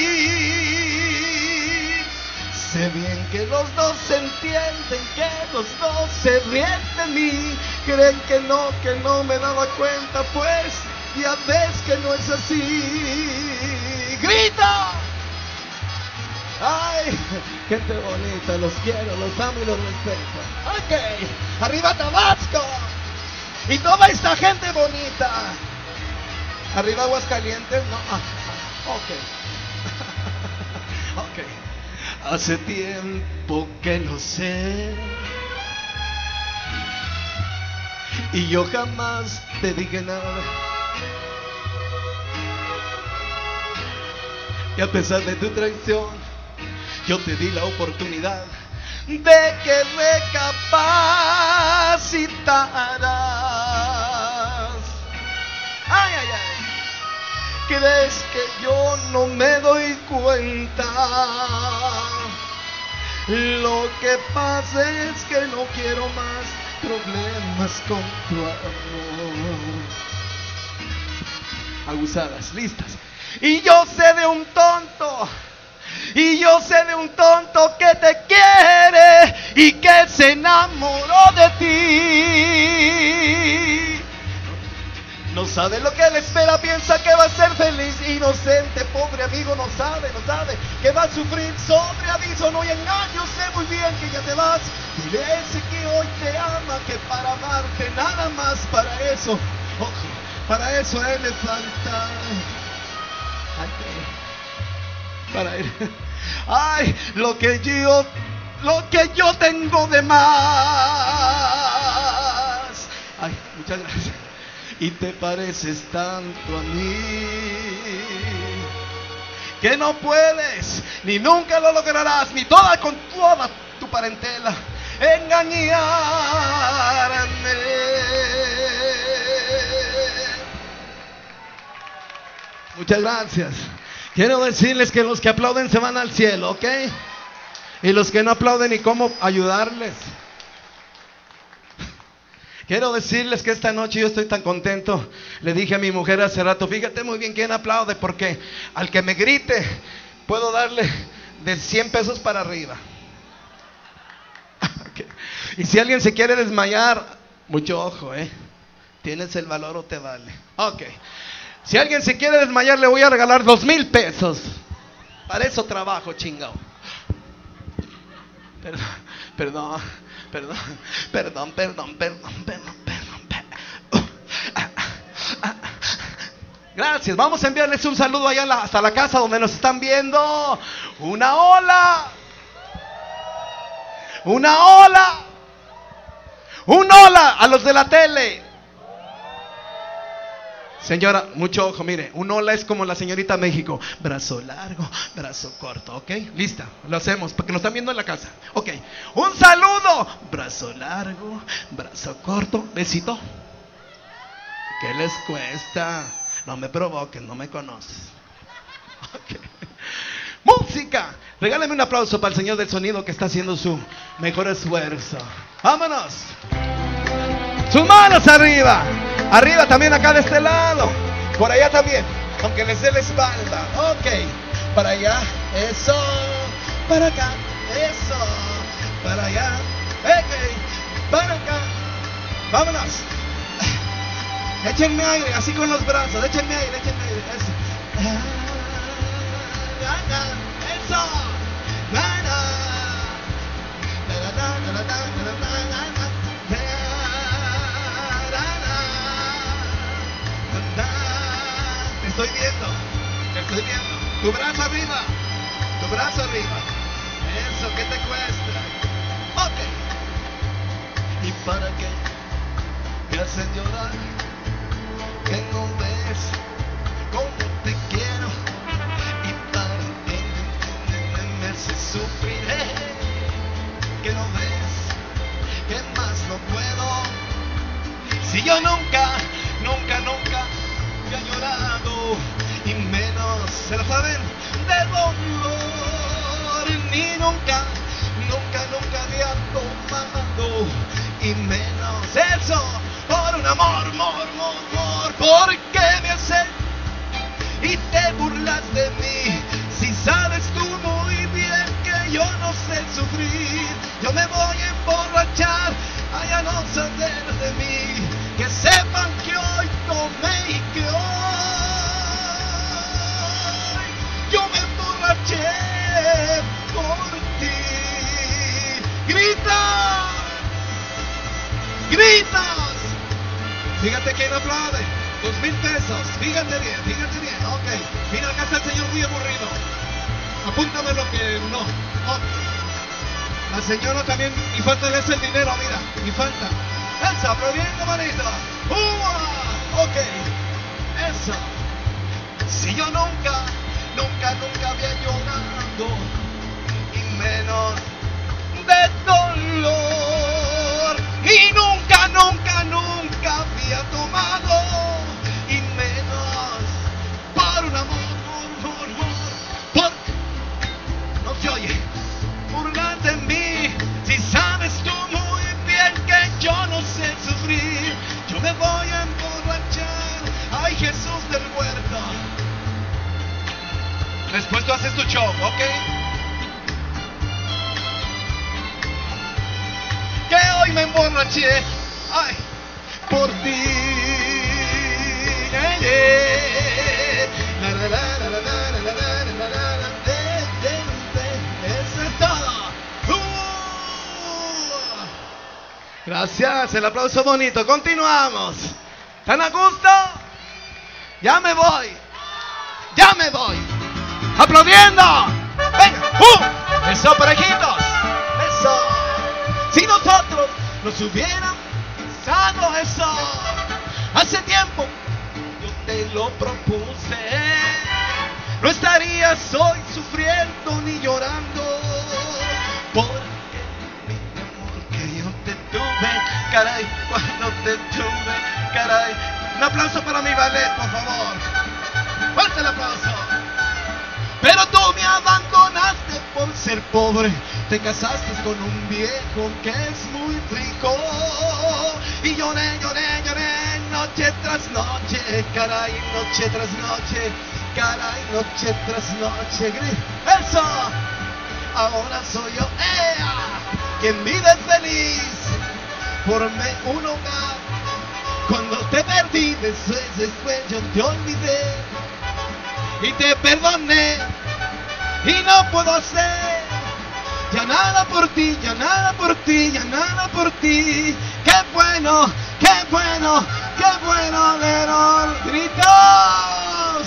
ti. Sé bien que los dos se entienden, que los dos se ríen de mí. Creen que no, que no me daba cuenta, pues ya ves que no es así. ¡Grita! ¡Ay! Gente bonita, los quiero, los amo y los respeto. Ok, arriba Tabasco. Y toda esta gente bonita. Arriba Aguascalientes, no. Ah, ah, ok. Ok. Hace tiempo que lo sé. Y yo jamás te dije nada. Y a pesar de tu traición, yo te di la oportunidad de que recapacitaras. Ay, ay, ay. ¿Crees que yo no me doy cuenta? Lo que pasa es que no quiero más problemas con tu amor. Abusadas, listas. Y yo sé de un tonto, y yo sé de un tonto que te quiere y que se enamoró de ti. No sabe lo que le espera, piensa que va a ser feliz. Inocente, pobre amigo, no sabe, no sabe que va a sufrir. Sobre aviso, no hay engaño, sé muy bien que ya te vas. Dile a ese que hoy te ama, que para amarte nada más para eso, ojo, para eso a él le falta. Para él. Ay, lo que yo, lo que yo tengo de más. Ay, muchas gracias. Y te pareces tanto a mí que no puedes, ni nunca lo lograrás, ni toda con toda tu parentela, engañarme. Muchas gracias. Quiero decirles que los que aplauden se van al cielo, ¿ok? Y los que no aplauden, ¿y cómo ayudarles? Quiero decirles que esta noche yo estoy tan contento. Le dije a mi mujer hace rato, fíjate muy bien quién aplaude, porque al que me grite puedo darle de cien pesos para arriba. Okay. Y si alguien se quiere desmayar, mucho ojo, ¿eh? ¿Tienes el valor o te vale? Ok. Si alguien se quiere desmayar, le voy a regalar dos mil pesos. Para eso trabajo, chingado. Perdón, perdón, perdón, perdón, perdón, perdón, perdón, perdón, perdón. Gracias, vamos a enviarles un saludo allá la, hasta la casa donde nos están viendo. Una ola. Una ola. Un hola a los de la tele. Señora, mucho ojo, mire, un hola es como la señorita México, brazo largo, brazo corto, ¿ok? Lista, lo hacemos, porque nos están viendo en la casa. Ok, un saludo, brazo largo, brazo corto, besito. ¿Qué les cuesta? No me provoquen, no me conoces. Okay. Música, regálame un aplauso para el señor del sonido que está haciendo su mejor esfuerzo. Vámonos. Sus manos arriba. Arriba también, acá de este lado. Por allá también, aunque les dé la espalda. Ok, para allá, eso. Para acá, eso. Para allá, ok. Para acá. Vámonos. Échenme aire, así con los brazos. Échenme aire, échenme aire. Eso. Eso. Te estoy viendo, te estoy viendo. Tu brazo arriba, tu brazo arriba. Eso, ¿qué te cuesta? Ok. ¿Y para qué me hacen llorar? Que no ves cómo te quiero. Y para qué me haces sufrir. Que no ves que más no puedo. Si yo nunca, nunca, nunca he llorado, y menos, ¿se lo saben? De dolor, ni nunca, nunca, nunca había tomado, y menos eso, por un amor, amor, amor, amor. ¿Por qué me haces y te burlas de mí? Si sabes tú muy bien que yo no sé sufrir, yo me voy a emborrachar, ay, a no saber de mí. Que sepan que hoy tomé y que hoy yo me emborraché por ¡Gritos! ¡Gritos! Fíjate quién aplaude. Dos mil pesos. Fíjate bien, fíjate bien. Ok. Mira, acá está el señor muy aburrido. Apúntame lo que no. Ok. La señora también, y falta es el dinero, mira. Y falta. Eso, aplaudiendo, manito. ¡Uah! Ok. Eso. Si yo nunca, nunca, nunca había llorado. Y menos de dolor. Y nunca, nunca, nunca había tomado. Y menos por un amor, por, por, por, por. No se oye. Burlarte de mí. Si sabes tú muy bien que yo no sé sufrir. Yo me voy a emborrachar. Ay, Jesús del huerto. Después tú haces tu show, ¿ok? Que hoy me emborraché, ay, por ti. Yeah, yeah. La, la, la, la, la, la, la, la, la, la, la, de, de, de. Eso es todo. Uh. Gracias, el aplauso bonito. Continuamos. ¿Están a gusto? Ya me voy. Ya me voy. ¡Aplaudiendo! ¡Venga! ¡Uh! ¡Eso, parejitos! ¡Eso! Si nosotros nos hubieran pensado eso hace tiempo, yo te lo propuse. No estarías hoy sufriendo ni llorando, porque mi amor que yo te tuve, caray, cuando te tuve, caray. Un aplauso para mi ballet, por favor. ¡Fuerte el aplauso! Pero tú me abandonaste por ser pobre. Te casaste con un viejo que es muy rico. Y lloré, lloré, lloré noche tras noche. Caray, noche tras noche. Caray, noche tras noche. ¡Eso! Ahora soy yo, ¡ea! Quien vive feliz. Formé un hogar. Cuando te perdí, después, después yo te olvidé. Y te perdoné. Y no puedo hacer ya nada por ti, ya nada por ti, ya nada por ti. Qué bueno, qué bueno, qué bueno, Lerol. Gritos,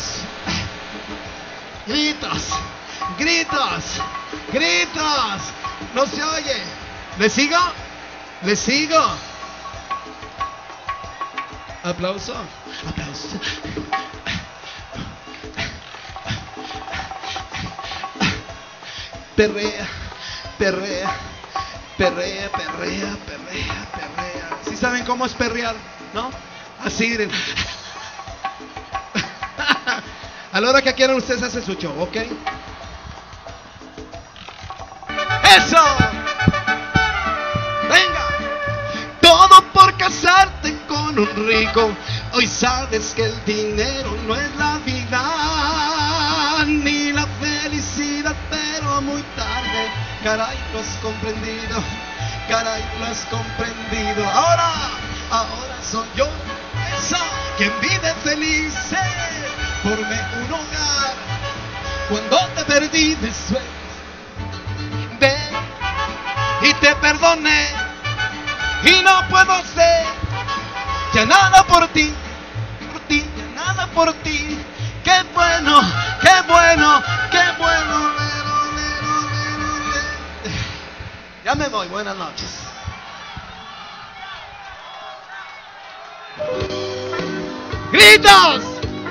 gritos, gritos, gritos. No se oye. ¿Le sigo? ¿Le sigo? Aplauso, aplauso. Perrea, perrea, perrea, perrea, perrea, perrea. ¿Sí saben cómo es perrear? ¿No? Así miren. A la hora que quieran ustedes hacen su show, ¿ok? ¡Eso! ¡Venga! Todo por casarte con un rico. Hoy sabes que el dinero no es la vida ni la felicidad, pero muy tarde, caray, lo has comprendido, caray, lo has comprendido. Ahora, ahora soy yo, eso, quien vive feliz, eh, formé un hogar. Cuando te perdí después de y te perdoné, y no puedo hacer ya nada por ti, por ti, ya nada por ti. Qué bueno, qué bueno, qué bueno. Lero, lero, lero, lero. Ya me voy, buenas noches. ¡Gritos!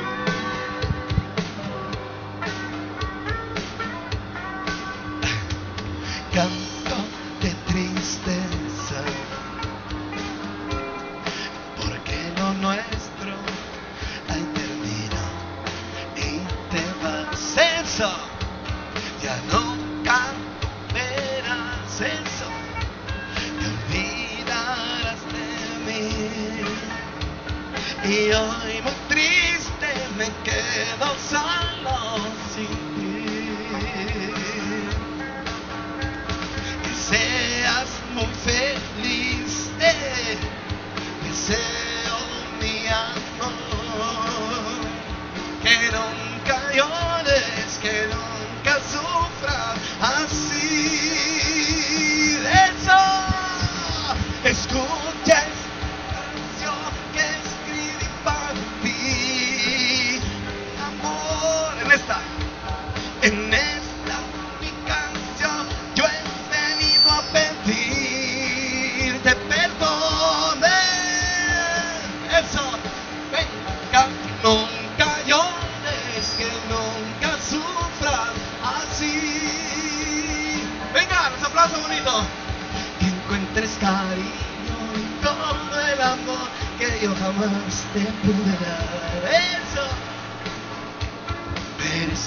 Canto de tristeza, porque lo nuestro ahí terminó y te vas. Eso, ya nunca verás eso, te olvidarás de mí. Y hoy muy triste me quedo solo sin ti. Que seas muy feliz, eh, deseo mi amor. Que nunca llores, que nunca sufras así. Eso. yo jamás te pude dar. Eso. Eres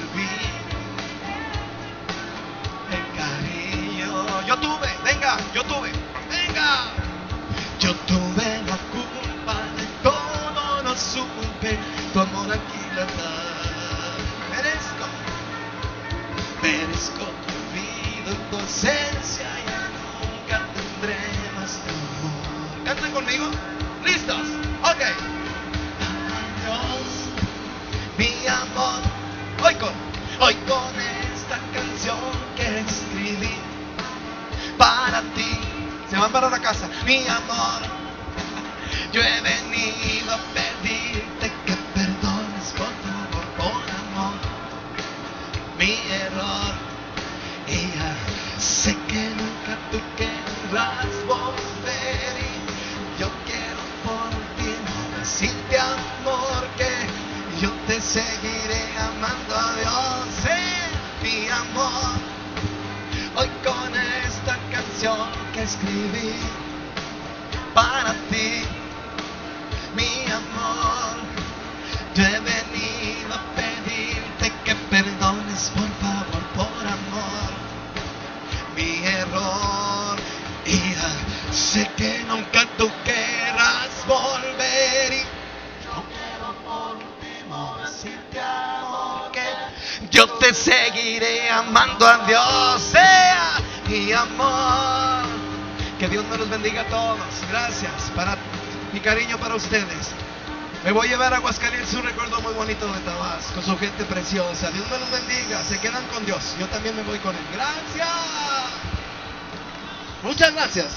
el cariño. Yo tuve, venga, yo tuve, venga. Yo tuve la culpa de todo, no supe tu amor aquí la dar. Merezco, merezco tu olvido, tu ausencia, ya nunca tendré más tu amor. ¿Cantan conmigo? ¿Listos? Ok. Adiós, mi amor. Hoy con, hoy con esta canción que escribí para ti. Se van para la casa. Mi amor, yo he venido a pedirte que perdones por favor, por amor, mi error. Y ya sé que nunca tú querrás volver. Y yo quiero por ti no decirte amor que yo te seguiré amando a Dios. Eh, mi amor, hoy con esta canción que escribí para ti, mi amor, yo he venido a pedirte que perdones por favor, por amor, mi error. Y ya sé que nunca tú querrás volver y yo quiero por último decirte amor que yo te seguiré amando a Dios. Sea mi amor. Que Dios me los bendiga a todos. Gracias. Para mi cariño para ustedes. Me voy a llevar a Aguascalientes, un recuerdo muy bonito de Tabasco, con su gente preciosa. Dios me los bendiga. Se quedan con Dios. Yo también me voy con Él. Gracias. Muchas gracias.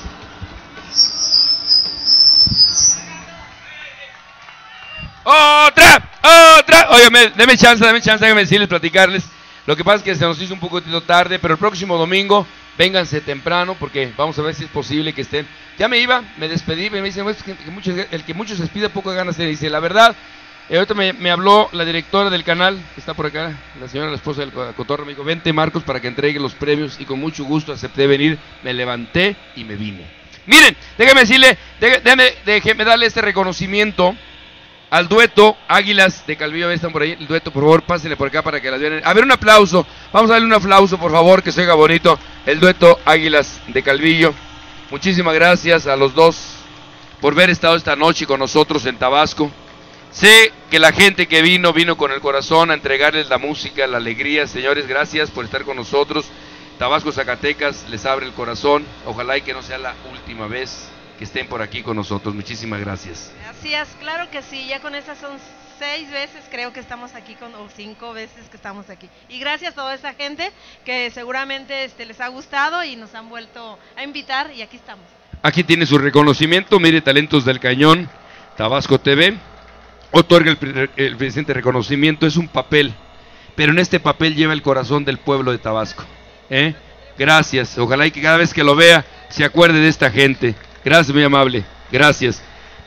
Otra, otra. Oye, deme chance, deme chance, déjenme decirles, platicarles. Lo que pasa es que se nos hizo un poquito tarde, pero el próximo domingo vénganse temprano porque vamos a ver si es posible que estén. Ya me iba, me despedí, me dicen, pues, que, que muchos, el que mucho se despide, poco ganas se dice. La verdad, eh, ahorita me, me habló la directora del canal, que está por acá, la señora, la esposa del Cotorro, me dijo, vente Marcos para que entregue los premios, y con mucho gusto acepté venir, me levanté y me vine. Miren, déjenme decirle, déjenme, déjenme darle este reconocimiento al dueto Águilas de Calvillo. Están por ahí, el dueto, por favor, pásenle por acá para que las vean. A ver, un aplauso, vamos a darle un aplauso, por favor, que se oiga bonito, el dueto Águilas de Calvillo. Muchísimas gracias a los dos por haber estado esta noche con nosotros en Tabasco. Sé que la gente que vino, vino con el corazón a entregarles la música, la alegría. Señores, gracias por estar con nosotros. Tabasco, Zacatecas, les abre el corazón. Ojalá y que no sea la última vez que estén por aquí con nosotros. Muchísimas gracias. Así es, claro que sí, ya con esas son seis veces creo que estamos aquí, con, o cinco veces que estamos aquí. Y gracias a toda esa gente que seguramente este, les ha gustado y nos han vuelto a invitar y aquí estamos. Aquí tiene su reconocimiento, mire, Talentos del Cañón, Tabasco T V, otorga el, el presente reconocimiento, es un papel, pero en este papel lleva el corazón del pueblo de Tabasco. ¿eh? Gracias, ojalá y que cada vez que lo vea se acuerde de esta gente. Gracias, muy amable, gracias.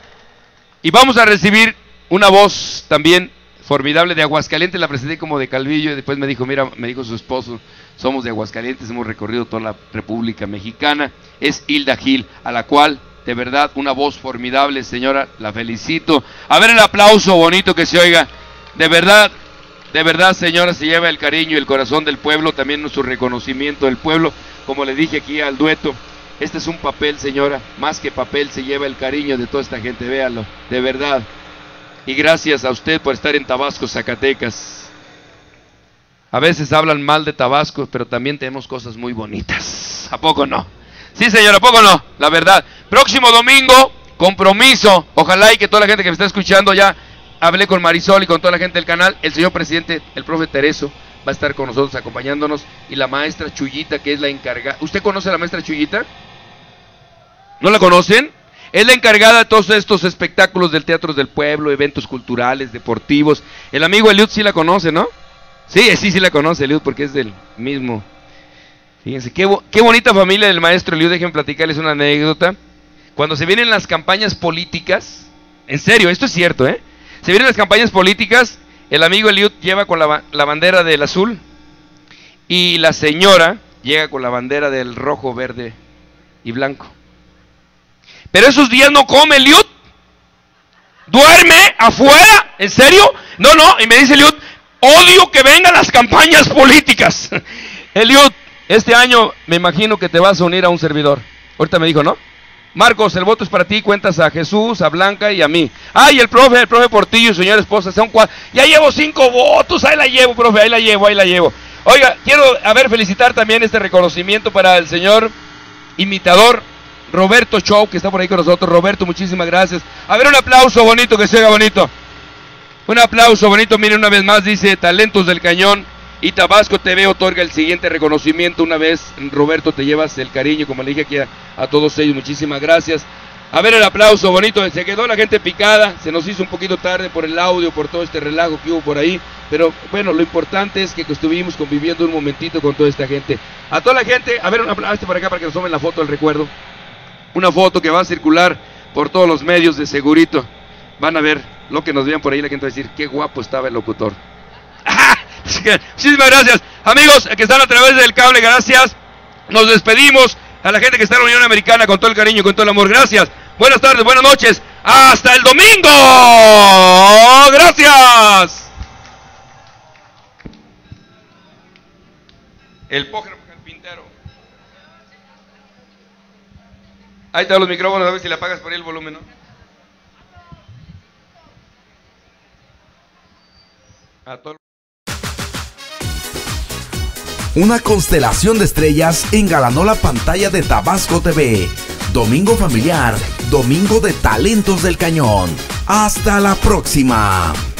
Y vamos a recibir una voz también formidable de Aguascalientes, la presenté como de Calvillo y después me dijo, mira, me dijo su esposo, somos de Aguascalientes, hemos recorrido toda la República Mexicana, es Hilda Gil, a la cual, de verdad, una voz formidable, señora, la felicito. A ver el aplauso bonito que se oiga, de verdad, de verdad, señora, se lleva el cariño y el corazón del pueblo, también nuestro reconocimiento del pueblo, como le dije aquí al dueto. Este es un papel, señora, más que papel, se lleva el cariño de toda esta gente, véanlo, de verdad. Y gracias a usted por estar en Tabasco, Zacatecas. A veces hablan mal de Tabasco, pero también tenemos cosas muy bonitas. ¿A poco no? Sí, señora, ¿a poco no? La verdad. Próximo domingo, compromiso. Ojalá y que toda la gente que me está escuchando, ya hablé con Marisol y con toda la gente del canal. El señor presidente, el profe Tereso, va a estar con nosotros acompañándonos. Y la maestra Chuyita, que es la encargada. ¿Usted conoce a la maestra Chuyita? ¿No la conocen? Es la encargada de todos estos espectáculos del Teatro del Pueblo, eventos culturales, deportivos. El amigo Eliud sí la conoce, ¿no? Sí, sí, sí la conoce Eliud porque es del mismo. Fíjense, qué, qué bonita familia del maestro Eliud. Déjenme platicarles una anécdota. Cuando se vienen las campañas políticas, en serio, esto es cierto, ¿eh? Se vienen las campañas políticas, el amigo Eliud lleva con la, la bandera del azul y la señora llega con la bandera del rojo, verde y blanco. Pero esos días no come Eliud. ¿Duerme afuera? ¿En serio? No, no, y me dice Eliud, odio que vengan las campañas políticas. Eliud, este año me imagino que te vas a unir a un servidor. Ahorita me dijo, ¿no? Marcos, el voto es para ti, cuentas a Jesús, a Blanca y a mí. Ay, el profe, el profe Portillo y su señora esposa, son cuatro. Ya llevo cinco votos, ahí la llevo, profe, ahí la llevo, ahí la llevo. Oiga, quiero, a ver, felicitar también este reconocimiento para el señor imitador Roberto Show, que está por ahí con nosotros. Roberto, muchísimas gracias. A ver, un aplauso bonito, que se haga bonito. Un aplauso bonito, miren, una vez más, dice Talentos del Cañón y Tabasco T V otorga el siguiente reconocimiento. Una vez, Roberto, te llevas el cariño, como le dije aquí a, a todos ellos, muchísimas gracias. A ver el aplauso bonito, se quedó la gente picada, se nos hizo un poquito tarde por el audio, por todo este relajo que hubo por ahí, pero bueno, lo importante es que estuvimos conviviendo un momentito con toda esta gente. A toda la gente, a ver, un aplauso para acá para que nos tomen la foto del recuerdo. Una foto que va a circular por todos los medios de segurito. Van a ver lo que nos vean por ahí, la gente va a decir, qué guapo estaba el locutor. Muchísimas gracias, amigos que están a través del cable, gracias. Nos despedimos a la gente que está en la Unión Americana con todo el cariño y con todo el amor, gracias. Buenas tardes, buenas noches, hasta el domingo. Gracias. El póker carpintero. Ahí están los micrófonos, a ver si le apagas por ahí el volumen, ¿no? A todo. Una constelación de estrellas engalanó la pantalla de Tabasco T V. Domingo familiar, domingo de Talentos del Cañón. Hasta la próxima.